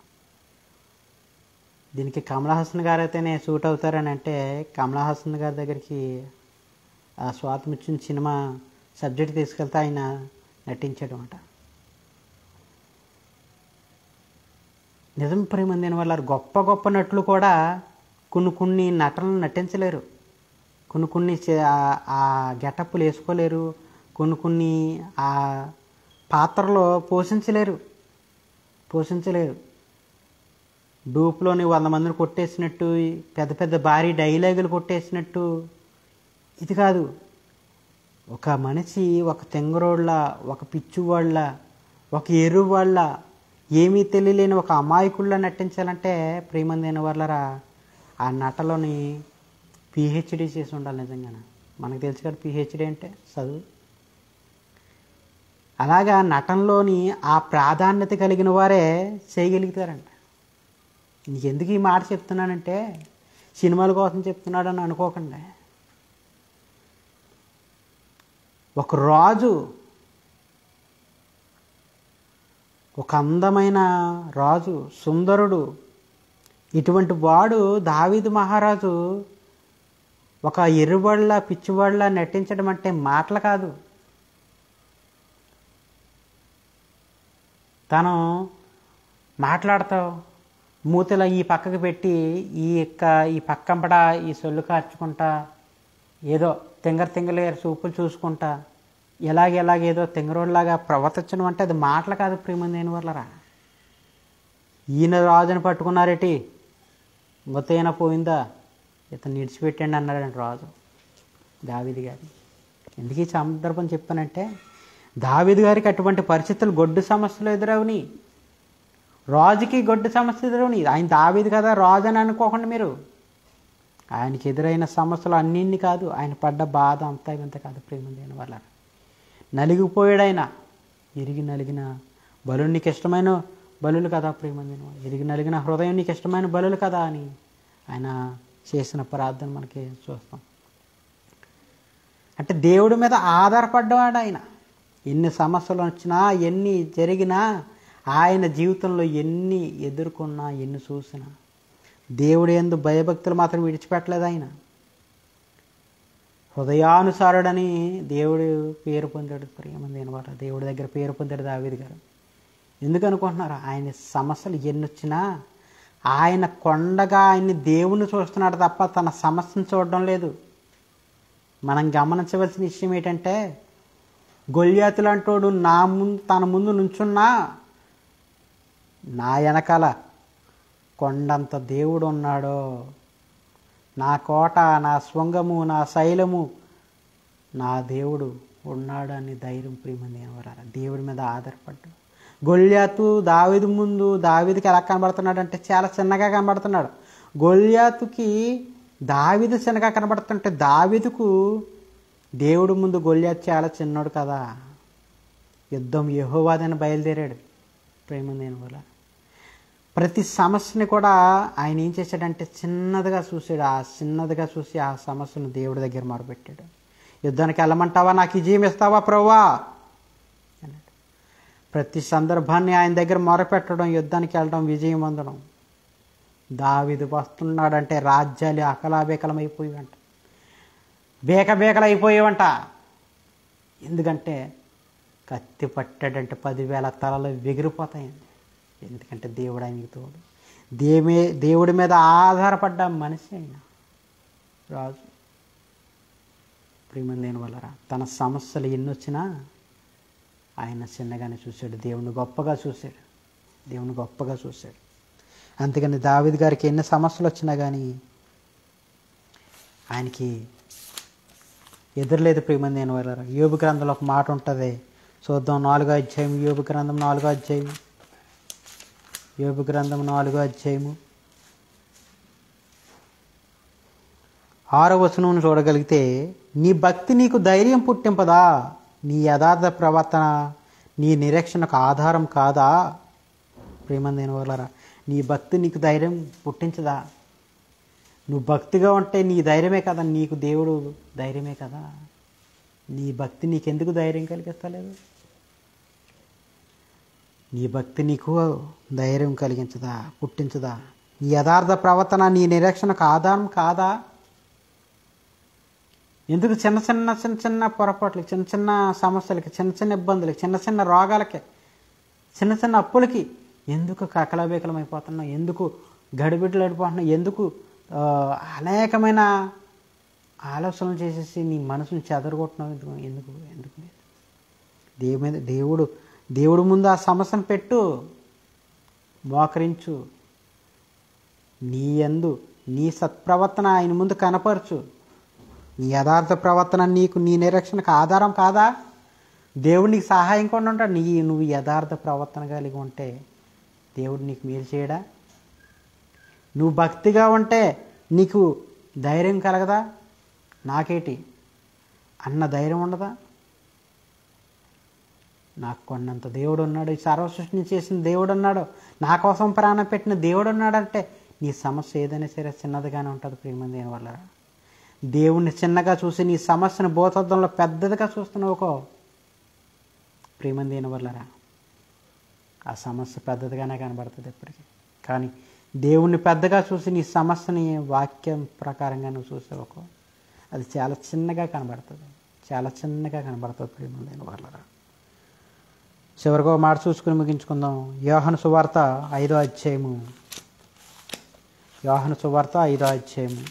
దీనికి కమల్ హాసన్ గారు అయితేనే సూట్ అవుతారని అంటే, కమల్ హాసన్ గారి దగ్గరికి ఆ స్వాతిముత్యం సినిమా సబ్జెక్ట్ తీసుకెళ్తే ఆయన నటించాడు అన్నమాట. నిజం ప్రేమందిన వాళ్ళ గొప్ప గొప్ప నటులు కూడా కొన్ని కొన్ని నటనలు నటించలేరు, కొన్ని కొన్ని ఆ గెటప్పులు వేసుకోలేరు, కొన్ని కొన్ని ఆ పాత్రలో పోషించలేరు పోషించలేరు డూప్లోని వంద మందిని కొట్టేసినట్టు, పెద్ద పెద్ద భారీ డైలాగులు కొట్టేసినట్టు ఇది కాదు. ఒక మనిషి ఒక తెంగరోళ్ళ, ఒక పిచ్చివాళ్ళ, ఒక ఎరువాళ్ళ, ఏమీ తెలియలేని ఒక అమాయకుళ్ళ నటించాలంటే ప్రేమందిన వాళ్ళరా ఆ నటలోని పిహెచ్డి చేసి ఉండాలి. నిజంగానే మనకు తెలుసు కదా పిహెచ్డి అంటే చదువు. అలాగా నటనలోని ఆ ప్రాధాన్యత కలిగిన వారే చేయగలుగుతారంట. నీకెందుకు ఈ మాట చెప్తున్నానంటే సినిమాల కోసం చెప్తున్నాడని అనుకోకండి. ఒక రాజు, ఒక అందమైన రాజు, సుందరుడు, ఇటువంటి వాడు దావీదు మహారాజు ఒక ఎర్రబళ్ళ పిచ్చివాళ్ళ నటించడం అంటే మాటలు కాదు. తను మాట్లాడతావు మూతల ఈ పక్కకు పెట్టి ఈ యొక్క ఈ పక్కంపడ ఈ సొల్లు కార్చుకుంటా ఏదో తెంగర తెంగలే సూపులు చూసుకుంటా ఎలాగ ఎలాగేదో తెంగరోళ్ళలాగా ప్రవర్తించడం అంటే అది మాటలు కాదు. ప్రేమంది వాళ్ళరా, ఈయన రాజుని పట్టుకున్నారేటి, మొత్తైనా పోయిందా, ఇతను నిడిచిపెట్టండి అన్నాడండి రాజు దావీదు గారి. ఎందుకు ఈ సందర్భం చెప్పానంటే, దావీదు గారికి అటువంటి పరిస్థితులు, గొడ్డు సమస్యలు ఎదురవుని, రాజుకి గొడ్డు సమస్యలు ఎదురవుని. ఆయన దావీదు కదా రాజు అని అనుకోకుండా మీరు. ఆయనకి ఎదురైన సమస్యలు అన్నింటినీ కాదు, ఆయన పడ్డ బాధ అంతా ఇంత కాదు. ప్రేమ వల్ల నలిగిపోయాడు ఆయన. ఇరిగి నలిగిన బలు నీకు ఇష్టమైన బలులు కదా ప్రేమ, ఇరిగి నలిగిన హృదయం నీకు ఇష్టమైన బలులు కదా అని ఆయన చేసిన ప్రార్థన మనకి చూస్తాం. అంటే దేవుడి మీద ఆధారపడ్డవాడు ఆయన. ఎన్ని సమస్యలు వచ్చినా, ఎన్ని జరిగినా, ఆయన జీవితంలో ఎన్ని ఎదుర్కొన్నా, ఎన్ని చూసినా దేవుడి యందు భయభక్తులు మాత్రం విడిచిపెట్టలేదు ఆయన. హృదయానుసారుడని దేవుడు పేరు పొందాడు. ప్రేమంది అనమాట, దేవుడి దగ్గర పేరు పొందాడు దావీదు గారు. ఎందుకు అనుకుంటున్నారు? ఆయన సమస్యలు ఎన్ని వచ్చినా ఆయన కొండగా ఆయన్ని దేవుణ్ణి చూస్తున్నాడు తప్ప తన సమస్యను చూడడం లేదు. మనం గమనించవలసిన విషయం ఏంటంటే, గొల్యాతు లాంటోడు నా ముందు తన ముందు నుంచున్నా నా వెనకాల కొండంత దేవుడు ఉన్నాడో, నా కోట, నా స్వంగము, నా శైలము, నా దేవుడు ఉన్నాడు అని ధైర్యం ప్రేమంది ఎవరారా దేవుడి మీద ఆధారపడ్డాడు. గొల్యాతు దావీదు ముందు దావీదుకి ఎలా కనబడుతున్నాడంటే చాలా చిన్నగా కనబడుతున్నాడు. గొల్యాతుకి దావీదు చిన్నగా కనబడుతుంటే, దావీదుకు దేవుడు ముందు గొల్యాతు చాలా చిన్నోడు కదా. యుద్ధం యెహోవాదని బయలుదేరాడు. ప్రేమంది వల్ల ప్రతి సమస్యని కూడా ఆయన ఏం చేశాడంటే చిన్నదిగా చూసాడు. ఆ చిన్నదిగా చూసి ఆ సమస్యను దేవుడి దగ్గర మొరపెట్టాడు. యుద్ధానికి వెళ్ళమంటావా, నాకు విజయం ఇస్తావా ప్రభువా అన్నాడు. ప్రతి సందర్భాన్ని ఆయన దగ్గర మొరపెట్టడం, యుద్ధానికి వెళ్ళడం, విజయం పొందడం. దావీదు వస్తున్నాడంటే రాజ్యాలు అకలాబేకలం అయిపోయేవంట, బేక బేకలు అయిపోయేవంట. ఎందుకంటే కత్తి పట్టాడంటే పదివేల తలలు ఎగిరిపోతాయండి. ఎందుకంటే దేవుడు ఆయనకి తోడు. దేమే దేవుడి మీద ఆధారపడ్డ మనిషి అయిన రాజు. ప్రేమందేని వల్లరా తన సమస్యలు ఎన్ని వచ్చినా ఆయన చిన్నగానే చూశాడు, దేవుని గొప్పగా చూశాడు, దేవుని గొప్పగా చూశాడు. అందుకని దావీదు గారికి ఎన్ని సమస్యలు వచ్చినా కానీ ఆయనకి ఎదురులేదు. ప్రేమందేని వల్లరా యోబు గ్రంథంలో ఒక మాట ఉంటుంది, చూద్దాం. నాలుగో అధ్యాయం, యోబు గ్రంథం నాలుగో అధ్యాయం, యోబు గ్రంథం నాలుగో అధ్యాయము ఆరో వచనం చూడగలిగితే, నీ భక్తి నీకు ధైర్యం పుట్టింపదా, నీ యథార్థ ప్రవర్తన నీ నిరీక్షణకు ఆధారం కాదా. ప్రేమందేని వల్లరా నీ భక్తి నీకు ధైర్యం పుట్టించదా? నువ్వు భక్తిగా ఉంటే నీ ధైర్యమే కదా, నీకు దేవుడు ధైర్యమే కదా. నీ భక్తి నీకెందుకు ధైర్యం కలిగిస్తలేదు? నీ భక్తి నీకు ధైర్యం కలిగించదా, పుట్టించదా? నీ యథార్థ ప్రవర్తన నీ నిరీక్షణకు ఆధారం కాదా? ఎందుకు చిన్న చిన్న చిన్న చిన్న పొరపాట్లకి, చిన్న చిన్న సమస్యలకి, చిన్న చిన్న ఇబ్బందులకి, చిన్న చిన్న రోగాలకి, చిన్న చిన్న అప్పులకి ఎందుకు కకలబేకలం అయిపోతున్నావు? ఎందుకు గడిబిడ్డలు అయిపోతున్నావు? ఎందుకు అనేకమైన ఆలోచనలు చేసేసి నీ మనసును చెదరగొట్టినావు? ఎందుకు ఎందుకు ఎందుకు దేవుడి మీద దేవుడు దేవుడు ముందు ఆ సమస్యను పెట్టు, మోకరించు. నీ యందు నీ సత్ప్రవర్తన ఆయన ముందు కనపరచు. నీ యథార్థ ప్రవర్తన నీకు నీ నిరీక్షణకు ఆధారం కాదా? దేవుడు నీకు సహాయం కూడా ఉంటాడు. నీ నువ్వు యథార్థ ప్రవర్తన కలిగి ఉంటే దేవుడు నీకు మేలు చేయడా? నువ్వు భక్తిగా ఉంటే నీకు ధైర్యం కలగదా? నాకేటి అన్న ధైర్యం ఉండదా? నాకు కొన్నంత దేవుడు ఉన్నాడు, ఈ సర్వసృష్టిని చేసిన దేవుడు ఉన్నాడు, నా కోసం ప్రాణం పెట్టిన దేవుడు ఉన్నాడంటే నీ సమస్య ఏదైనా సరే చిన్నదిగానే ఉంటుంది. ప్రియమైన దేని వల్ల దేవుణ్ణి చిన్నగా చూసి నీ సమస్యను భూతద్దంలో పెద్దదిగా చూస్తున్నావు కో ప్రియమైన దేని వల్లరా ఆ సమస్య పెద్దదిగానే కనబడుతుంది ఎప్పటికీ. కానీ దేవుణ్ణి పెద్దగా చూసి నీ సమస్యని వాక్యం ప్రకారంగా నువ్వు చూసావుకో అది చాలా చిన్నగా కనబడుతుంది, చాలా చిన్నగా కనబడుతుంది. ప్రియమైన దేని వల్లరా చివరిగా మాట చూసుకుని ముగించుకుందాం. యోహాను సువార్త ఐదో అధ్యాయము యోహాను సువార్త ఐదో అధ్యాయము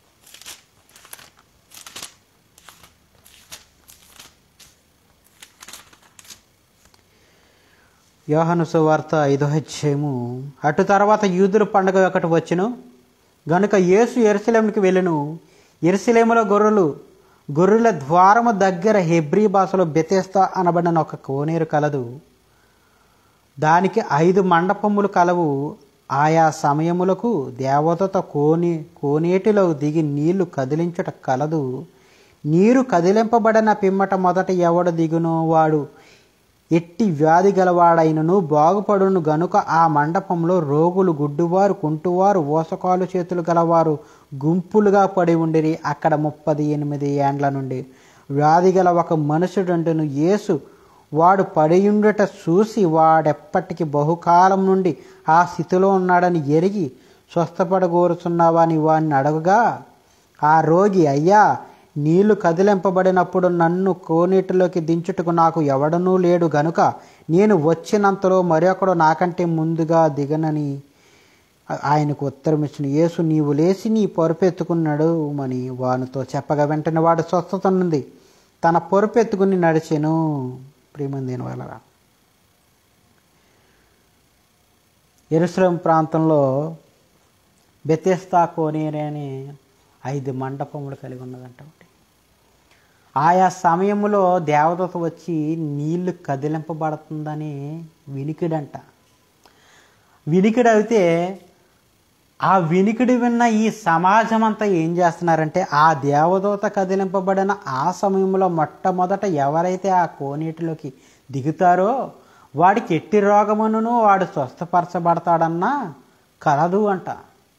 యోహాను సువార్త ఐదో అధ్యాయము అటు తర్వాత యూదుల పండుగ ఒకటి వచ్చెను గనుక యేసు యెరూషలేముకి వెళ్ళెను. యెరూషలేములో గొర్రెలు గొర్రెల ద్వారము దగ్గర హెబ్రీ భాషలో బెతెస్దా అనబడిన ఒక కోనేరు కలదు. దానికి ఐదు మండపములు కలవు. ఆయా సమయములకు దేవదూత కోని కోనేటిలో దిగి నీళ్లు కదిలించుట కలదు. నీరు కదిలింపబడిన పిమ్మట మొదట ఎవడు దిగునో వాడు ఎట్టి వ్యాధి గలవాడైనను బాగుపడును. గనుక ఆ మండపంలో రోగులు, గుడ్డువారు, కుంటువారు, ఓసకాలు చేతులు గలవారు గుంపులుగా పడి ఉండిరి. అక్కడ ముప్పది ఎనిమిది ఏండ్ల నుండి వ్యాధి గల ఒక మనుషుడుండును. యేసు వాడు పడియుండుట చూసి వాడెప్పటికి బహుకాలం నుండి ఆ స్థితిలో ఉన్నాడని ఎరిగి స్వస్థపడగోరుచున్నావా అని వాడిని అడగగా ఆ రోగి, అయ్యా, నీళ్లు కదిలింపబడినప్పుడు నన్ను కోనేటిలోకి దించుటకు నాకు ఎవడనూ లేడు గనుక నేను వచ్చినంతలో మరొకడు నాకంటే ముందుగా దిగనని ఆయనకు ఉత్తరం ఇచ్చిన. యేసు, నీవు లేచి నీ పొరుపెత్తుకున్నాడు అని వానితో చెప్పగా వెంటనే వాడు స్వస్థత నుండి తన పొరుపెత్తుకుని నడిచెను. ప్రియమైన దేని వల్ల యెరూషలేము ప్రాంతంలో బెతెస్దా కోనేరు అని ఐదు మండపములు కలిగి ఉన్నదంట. ఆయా సమయంలో దేవదూత వచ్చి నీళ్లు కదిలింపబడుతుందని వినికిడంట. వినికిడి అయితే ఆ వినికిడి విన్న ఈ సమాజం అంతా ఏం చేస్తున్నారంటే ఆ దేవదూత కదిలింపబడిన ఆ సమయంలో మొట్టమొదట ఎవరైతే ఆ కోనేటిలోకి దిగుతారో వాడికి ఎట్టి రోగమును వాడు స్వస్థపరచబడతాడన్నా కలదు అంట.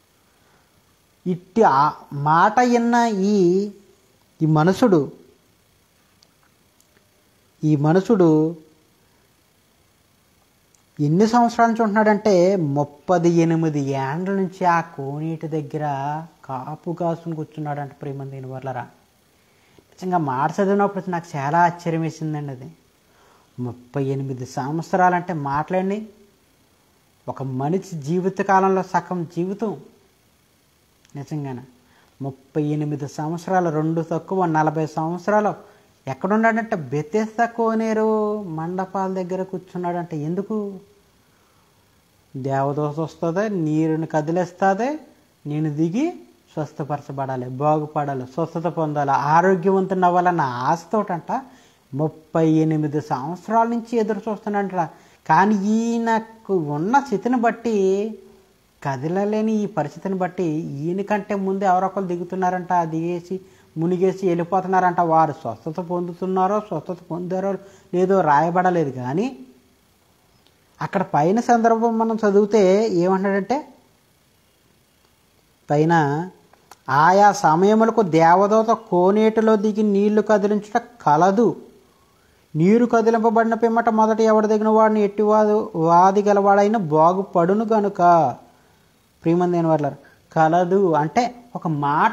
ఇట్టి ఆ మాట విన్న ఈ ఈ మనుషుడు ఈ మనుషుడు ఎన్ని సంవత్సరాల నుంచి ఉంటున్నాడంటే ముప్పది ఎనిమిది ఏండ్ల నుంచి ఆ కోనేటి దగ్గర కాపు కాసుకుని కూర్చున్నాడంట. ప్రియమైన దేని వల్లరా నిజంగా మాట చదివినప్పుడు నాకు చాలా ఆశ్చర్యం వేసిందండి. అది ముప్పై ఎనిమిది సంవత్సరాలంటే మాట్లాడి ఒక మనిషి జీవితకాలంలో సగం జీవితం. నిజంగానే ముప్పై ఎనిమిది సంవత్సరాలు, రెండు తక్కువ నలభై సంవత్సరాలు ఎక్కడున్నాడంటే బెతెస్దా కోనేరు మండపాల దగ్గర కూర్చున్నాడంటే. ఎందుకు? దేవదూత వస్తుంది, నీరుని కదిలేస్తుంది, నేను దిగి స్వస్థపరచబడాలి, బాగుపడాలి, స్వస్థత పొందాలి, ఆరోగ్యవంతుని అవ్వాలన్న ఆశతోటంట ముప్పై ఎనిమిది సంవత్సరాల నుంచి ఎదురు చూస్తున్నాడంట. కానీ ఈయనకు ఉన్న స్థితిని బట్టి, కదిలలేని ఈ పరిస్థితిని బట్టి ఈయనకంటే ముందు ఎవరొకరు దిగుతున్నారంట. దిగేసి మునిగేసి వెళ్ళిపోతున్నారంట. వారు స్వస్థత పొందుతున్నారో స్వస్థత పొందారో లేదో రాయబడలేదు. కానీ అక్కడ పైన సందర్భం మనం చదివితే ఏమంటాడంటే, పైన ఆయా సమయములకు దేవదూత కోనేటిలో దిగి నీళ్లు కదిలించుట కలదు. నీరు కదిలింపబడిన పిమ్మట మొదట ఎవడు దిగిన వాడిని ఎట్టివాదు వాది గలవాడైన బాగుపడును గనుక. ప్రియమందైన వాళ్ళ కలదు అంటే ఒక మాట.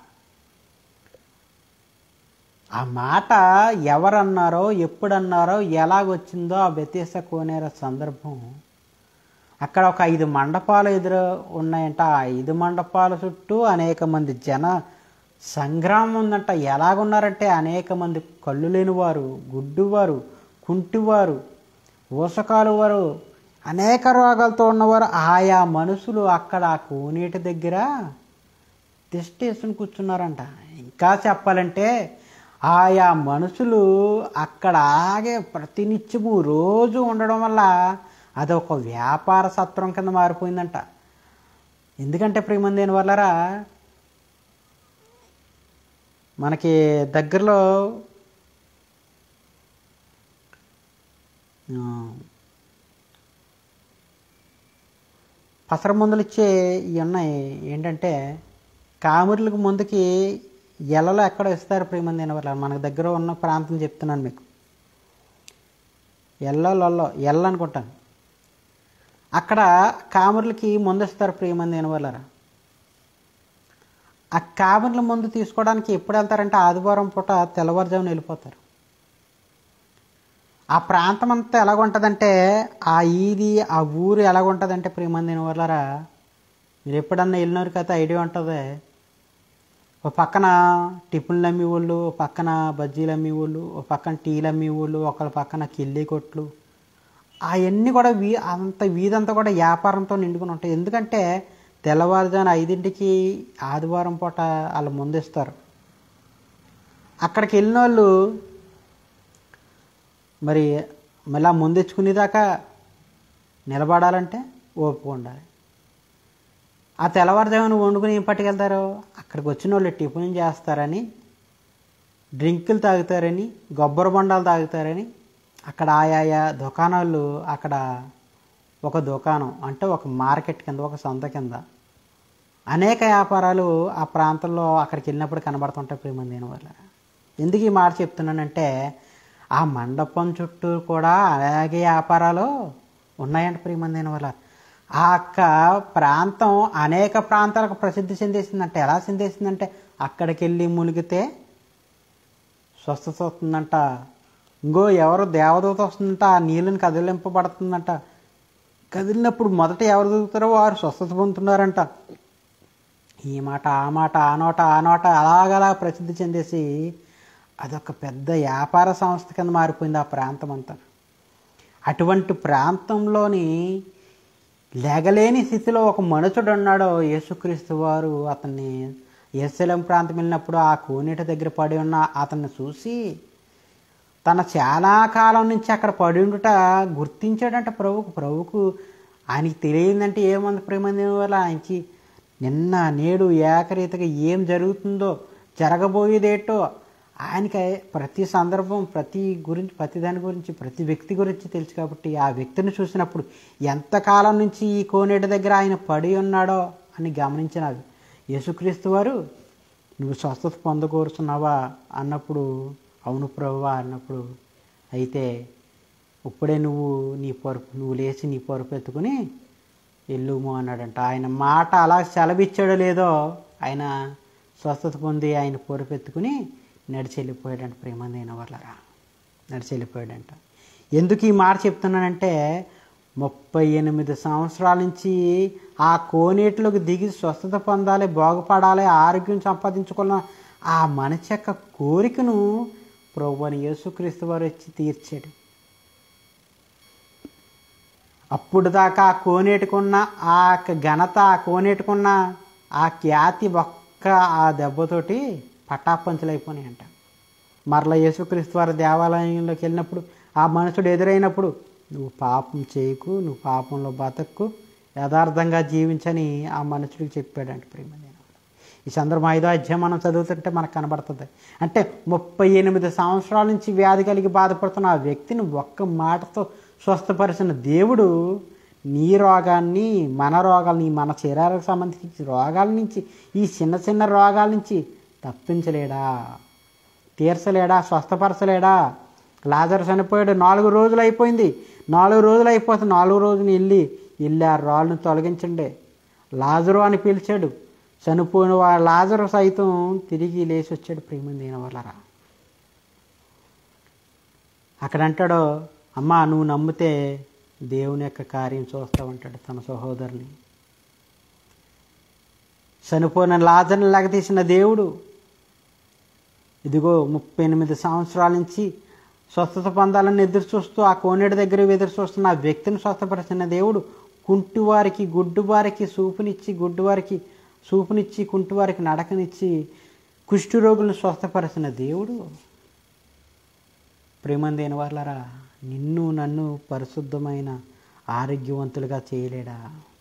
ఆ మాట ఎవరన్నారో, ఎప్పుడన్నారో, ఎలాగొచ్చిందో ఆ బెతెస్దా కోనేరు సందర్భం. అక్కడ ఒక ఐదు మండపాలు ఎదురు ఉన్నాయంట. ఆ ఐదు మండపాల చుట్టూ అనేక మంది జన సంగ్రామం ఉందంట. ఎలాగున్నారంటే అనేక మంది కళ్ళు లేనివారు, గుడ్డివారు, కుంటివారు, ఊసకాలు వారు, అనేక రోగాలతో ఉన్నవారు, ఆయా మనుషులు అక్కడ ఆ కోనేటి దగ్గర తిష్టేసుకుని కూర్చున్నారంట. ఇంకా చెప్పాలంటే ఆయా మనుషులు అక్కడ ఆగే ప్రతినిత్యము రోజు ఉండడం వల్ల అదొక వ్యాపార సత్రం కింద మారిపోయిందంట. ఎందుకంటే ప్రియమందైన వాళ్ళరా, మనకి దగ్గరలో పసర మందులు ఇచ్చే ఇవి ఉన్నాయి. ఏంటంటే కామురులకు ముందుకి ఎలలో ఎక్కడ ఇస్తారు ప్రియమందైన వాళ్ళ. మనకు దగ్గర ఉన్న ప్రాంతం చెప్తున్నాను మీకు. ఎల్లలో ఎల్ల అనుకుంటాను. అక్కడ కామురులకి ముందు ఇస్తారు ప్రియమందైన వాళ్ళరా. ఆ కామురుల ముందు తీసుకోవడానికి ఎప్పుడు వెళ్తారంటే ఆదివారం పూట తెల్లవారుజామున వెళ్ళిపోతారు. ఆ ప్రాంతం అంతా ఎలాగుంటుందంటే, ఆ ఈది ఆ ఊరు ఎలాగుంటుందంటే ప్రియమందైన వాళ్ళరా, మీరు ఎప్పుడన్నా వెళ్ళినారు కదా ఐడియా ఉంటుంది. ఒక పక్కన టిఫిన్లు అమ్మేవాళ్ళు, ఒక పక్కన బజ్జీలు అమ్మేవాళ్ళు, ఒక పక్కన టీలు అమ్మేవాళ్ళు, ఒకళ్ళ పక్కన కిల్లి కొట్లు, అవన్నీ కూడా వీ అంత వీధంతా కూడా వ్యాపారంతో నిండుకుని ఉంటాయి. ఎందుకంటే తెల్లవారుజామున ఐదింటికి ఆదివారం పూట వాళ్ళు ముందిస్తారు. అక్కడికి వెళ్ళిన వాళ్ళు మరి మళ్ళీ ముందెచ్చుకునేదాకా నిలబడాలంటే ఓపిక ఉండాలి. ఆ తెల్లవారుజామున వండుకుని ఏం పట్టుకెళ్తారు, అక్కడికి వచ్చిన వాళ్ళు టిఫిన్ చేస్తారని, డ్రింకులు తాగుతారని, కొబ్బరి బొండాలు తాగుతారని అక్కడ ఆయా దుకాణాలు, అక్కడ ఒక దుకాణం అంటే ఒక మార్కెట్ కింద, ఒక సంత కింద అనేక వ్యాపారాలు ఆ ప్రాంతంలో అక్కడికి వెళ్ళినప్పుడు కనబడుతుంటాయి ప్రియమందైన వాళ్ళ. ఎందుకు ఈ మాట చెప్తున్నానంటే, ఆ మండపం చుట్టూ కూడా అలాగే వ్యాపారాలు ఉన్నాయంట ప్రియమందైన వాళ్ళ. ఆ యొక్క ప్రాంతం అనేక ప్రాంతాలకు ప్రసిద్ధి చెందేసిందంటే, ఎలా చెందేసిందంటే అక్కడికి వెళ్ళి మునిగితే స్వస్థత వస్తుందంట. ఇంకో ఎవరో దేవదూత వస్తుందంట, ఆ నీళ్ళని కదిలింపబడుతుందంట. కదిలినప్పుడు మొదట ఎవరు దొరుకుతారో వారు స్వస్థత పొందుతున్నారంట. ఈ మాట ఆ మాట ఆ నోట ఆ నోట అలాగలా ప్రసిద్ధి చెందేసి అదొక పెద్ద వ్యాపార సంస్థ కింద మారిపోయింది ఆ ప్రాంతం అంతా. అటువంటి ప్రాంతంలోని లేగలేని స్థితిలో ఒక మనుషుడు ఉన్నాడో యేసుక్రీస్తు వారు అతన్ని యెరూషలేము ప్రాంతం వెళ్ళినప్పుడు ఆ కోనేటి దగ్గర పడి ఉన్న అతన్ని చూసి తన చాలా కాలం నుంచి అక్కడ పడి ఉండుట గుర్తించాడంట ప్రభుకు. ప్రభుకు ఆయనకి తెలియదంటే ఏముంది ప్రేమంది వల్ల, ఆయనకి నిన్న నేడు ఏకరీతిగా ఏం జరుగుతుందో జరగబోయేదేటో ఆయనకి ప్రతి సందర్భం, ప్రతి గురించి, ప్రతి దాని గురించి, ప్రతి వ్యక్తి గురించి తెలుసు. కాబట్టి ఆ వ్యక్తిని చూసినప్పుడు ఎంతకాలం నుంచి ఈ కోనేటి దగ్గర ఆయన పడి ఉన్నాడో అని గమనించిన యేసుక్రీస్తు వారు, నువ్వు స్వస్థత పొందకూరుచున్నావా అన్నప్పుడు, అవును ప్రభువా అన్నప్పుడు, అయితే ఇప్పుడే నువ్వు నీ పరుపు నువ్వు లేచి నీ పరుపు ఎత్తుకుని వెళ్ళుము అన్నాడంట. ఆయన మాట అలా సెలవిచ్చాడో లేదో ఆయన స్వస్థత పొంది ఆయన పరుపు ఎత్తుకుని నడిచి వెళ్ళిపోయాడంట. ప్రేమందైన వాళ్ళరా, నడిచి వెళ్ళిపోయాడంట. ఎందుకు ఈ మాట చెప్తున్నానంటే, ముప్పై ఎనిమిది సంవత్సరాల నుంచి ఆ కోనేటిలోకి దిగి స్వస్థత పొందాలి, బాగుపడాలి, ఆరోగ్యం సంపాదించుకున్న ఆ మనిషి యొక్క కోరికను ప్రభువైన యేసుక్రీస్తు వారు వచ్చి తీర్చాడు. అప్పుడు దాకా ఆ కోనేటికున్న ఆ ఘనత, ఆ కోనేటికున్న ఆ ఖ్యాతి ఒక్క ఆ దెబ్బతోటి పటాపంచలైపోయినాయంట. మరలా యేసుక్రీస్తు వారి దేవాలయంలోకి వెళ్ళినప్పుడు ఆ మనుషుడు ఎదురైనప్పుడు, నువ్వు పాపం చేయకు, నువ్వు పాపంలో బతక్కు, యథార్థంగా జీవించని ఆ మనుషుడికి చెప్పాడంట. ప్రేమ ఈ సందర్భం ఐదో అధ్యాయం మనం చదువుతుంటే మనకు కనబడుతుంది. అంటే ముప్పై ఎనిమిది సంవత్సరాల నుంచి వ్యాధి కలిగి బాధపడుతున్న ఆ వ్యక్తిని ఒక్క మాటతో స్వస్థపరిచిన దేవుడు నీ రోగాన్ని, మన రోగాల్ని, మన శరీరాలకు సంబంధించి రోగాల నుంచి, ఈ చిన్న చిన్న రోగాల నుంచి తప్పించలేడా, తీర్చలేడా, స్వస్థపరచలేడా? లాజరు చనిపోయాడు, నాలుగు రోజులు అయిపోయింది. నాలుగు రోజులు అయిపోతుంది. నాలుగు రోజులు వెళ్ళి వెళ్ళి ఆ రాళ్ళను తొలగించండి, లాజరు అని పిలిచాడు. చనిపోయిన వా లాజరు సైతం తిరిగి లేచి వచ్చాడు. ప్రియమైన దీని వల్లరా అక్కడ అంటాడు, అమ్మా నువ్వు నమ్మితే దేవుని యొక్క కార్యం చూస్తావంటాడు తన సహోదరుని. చనిపోయిన లాజరుని లెగతీసిన దేవుడు ఇదిగో ముప్పై ఎనిమిది సంవత్సరాల నుంచి స్వస్థత పొందాలని ఎదురు చూస్తూ ఆ కోనేడు దగ్గర ఎదురు చూస్తున్న ఆ వ్యక్తిని స్వస్థపరిచిన దేవుడు, కుంటివారికి గుడ్డువారికి చూపునిచ్చి, గుడ్డువారికి చూపునిచ్చి, కుంటివారికి నడకనిచ్చి, కుష్ఠరోగులను స్వస్థపరిచిన దేవుడు. ప్రేమందేని వాళ్ళరా, నిన్ను నన్ను పరిశుద్ధమైన ఆరోగ్యవంతులుగా చేయలేడా?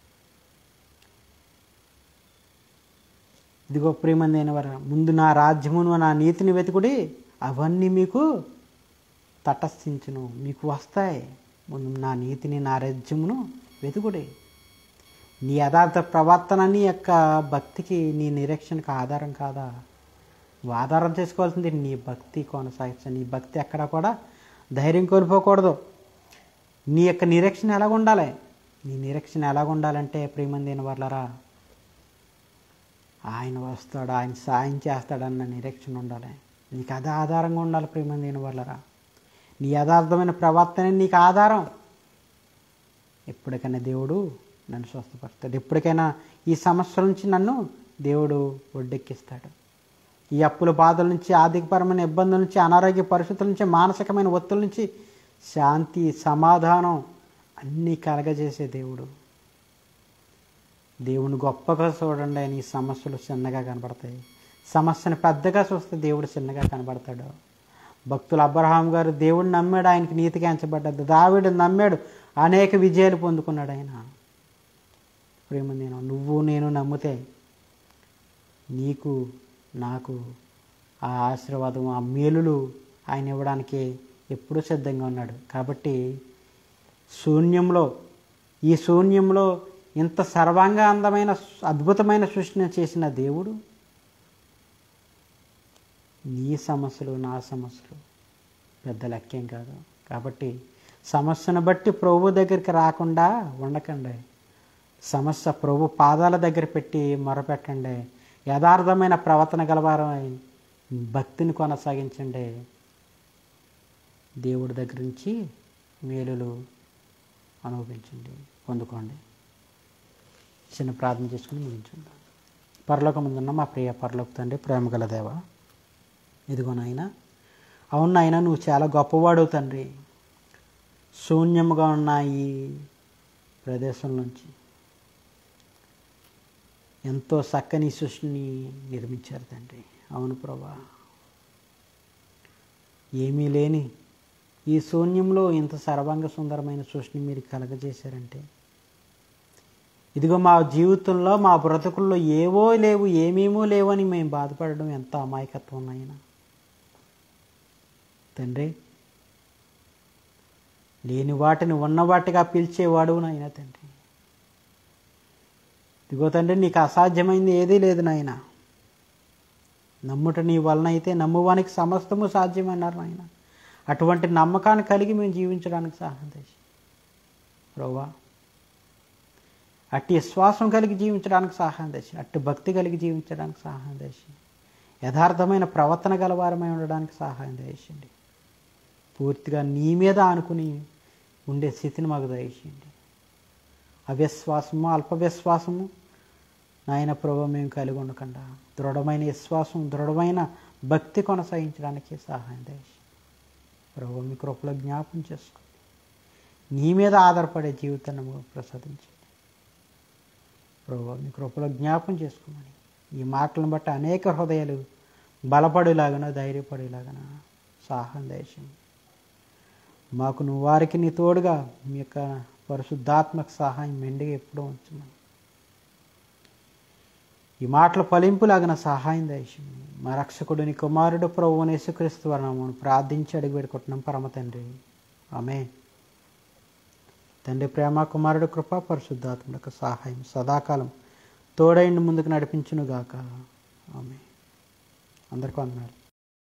ఇదిగో ప్రేమందేని వారా, ముందు నా రాజ్యమును నా నీతిని వెతుకుడి, అవన్నీ మీకు తటస్థించును, మీకు వస్తాయి. ముందు నా నీతిని నా రాజ్యమును వెతుకుడి. నీ యథార్థ ప్రవర్తన నీ యొక్క భక్తికి, నీ నిరీక్షణకు ఆధారం కాదా? నువ్వు ఆధారం చేసుకోవాల్సింది నీ భక్తి కొనసాగించ. నీ భక్తి ఎక్కడా కూడా ధైర్యం కోల్పోకూడదు. నీ యొక్క నిరీక్షణ ఎలాగ ఉండాలి? నీ నిరీక్షణ ఎలాగ ఉండాలంటే ప్రియమందిన వాళ్ళరా, ఆయన వస్తాడు, ఆయన సాయం చేస్తాడన్న నిరీక్షణ ఉండాలి. నీకు అదే ఆధారంగా ఉండాలి. ప్రియమందిన వాళ్ళరా, నీ యథార్థమైన ప్రవర్తన నీకు ఆధారం. ఎప్పటికైనా దేవుడు నన్ను స్వస్థపరుస్తాడు, ఎప్పటికైనా ఈ సమస్యల నుంచి నన్ను దేవుడు ఒడ్డెక్కిస్తాడు. ఈ అప్పుల బాధల నుంచి, ఆర్థికపరమైన ఇబ్బందుల నుంచి, అనారోగ్య పరిస్థితుల నుంచి, మానసికమైన ఒత్తుల నుంచి శాంతి, సమాధానం అన్నీ కలగజేసే దేవుడు. దేవుని గొప్పగా చూడండి, నీ సమస్యలు చిన్నగా కనబడతాయి. సమస్యను పెద్దగా చూస్తే దేవుడు చిన్నగా కనబడతాడు. భక్తులు అబ్రహాం గారు దేవుడు నమ్మాడు, ఆయనకి నీతిగా ఎంచబడ్డది. దావీదు నమ్మాడు, అనేక విజయాలు పొందుకున్నాడు ఆయన. ప్రేమ నేను నువ్వు నేను నమ్మితే నీకు నాకు ఆ ఆశీర్వాదం, ఆ మేలులు ఆయన ఇవ్వడానికి ఎప్పుడూ సిద్ధంగా ఉన్నాడు. కాబట్టి శూన్యంలో, ఈ శూన్యంలో ఇంత సర్వాంగ అందమైన అద్భుతమైన సృష్టిని చేసిన దేవుడు, నీ సమస్యలు నా సమస్యలు పెద్ద లెక్కేం కాదు. కాబట్టి సమస్యను బట్టి ప్రభు దగ్గరికి రాకుండా ఉండకండి. సమస్య ప్రభు పాదాల దగ్గర పెట్టి మొరపెట్టండి. యథార్థమైన ప్రవర్తన గలవారమై భక్తిని కొనసాగించండి. దేవుడి దగ్గర నుంచి మేలులు అనుభవించండి, పొందుకోండి. చిన్న ప్రార్థన చేసుకుని ముగించండి. పరలోకమందున్న మా ప్రియ పరలోక తండ్రి, ప్రేమ గల దేవ, ఇదిగో నాయనా, అవును నాయనా, నువ్వు చాలా గొప్పవాడు తండ్రి. శూన్యముగా ఉన్న ఈ ప్రదేశం నుంచి ఎంతో చక్కని సృష్టిని నిర్మించారు తండ్రి. అవును ప్రభా, ఏమీ లేని ఈ శూన్యంలో ఇంత సర్వాంగ సుందరమైన సృష్టిని మీరు కలగజేశారంటే, ఇదిగో మా జీవితంలో, మా బ్రతుకుల్లో ఏవో లేవు, ఏమేమో లేవని మేము బాధపడడం ఎంత అమాయకత్వం నాయనా. తండ్రి, లేని వాటిని ఉన్న వాటిగా పిలిచేవాడు నాయన తండ్రి. ఇదిగో తండ్రి, నీకు అసాధ్యమైంది ఏదీ లేదు నాయన. నమ్ముట నీ వలన అయితే నమ్మువానికి సమస్తము సాధ్యమన్నారు నాయన. అటువంటి నమ్మకాన్ని కలిగి మేము జీవించడానికి సహాయం చేసి ప్రభువా, అట్టి విశ్వాసం కలిగి జీవించడానికి సహాయం చేసి, అట్టి భక్తి కలిగి జీవించడానికి సహాయం చేసి, యథార్థమైన ప్రవర్తన గలవారమై ఉండడానికి సహాయం చేయండి. పూర్తిగా నీ మీద ఆనుకుని ఉండే స్థితిని మాకు దయచేయండి. అవిశ్వాసము, అల్ప విశ్వాసము నాయన ప్రభు మేము కలిగి ఉండకుండా దృఢమైన విశ్వాసం, దృఢమైన భక్తి కొనసాగించడానికి సహాయం దయచేయండి. ప్రభు మీ కృపలో జ్ఞాపం చేసుకోండి. నీ మీద ఆధారపడే జీవితాన్ని ప్రసాదించండి. ప్రభు మీ కృపలో జ్ఞాపం చేసుకోమని ఈ మాటలను బట్టి అనేక హృదయాలు బలపడేలాగన, ధైర్యపడేలాగన సహాయం దయచేయండి. మాకు నువ్వు వారికి నీ తోడుగా మీ యొక్క పరిశుద్ధాత్మక సహాయం మెండుగా ఎప్పుడూ ఉంచమని, ఈ మాటల ఫలింపులాగిన సహాయం దయచేయండి. మా రక్షకుడిని కుమారుడు ప్రభువుని యేసుక్రీస్తు నామమున ప్రార్థించి అడిగి పెట్టుకుంటున్నాం పరమ తండ్రి. ఆమేన్. తండ్రి ప్రేమ కుమారుడు కృపా పరిశుద్ధాత్మక సహాయం సదాకాలం తోడైండి ముందుకు నడిపించునుగాక. ఆమె అందరికీ వందనాలు.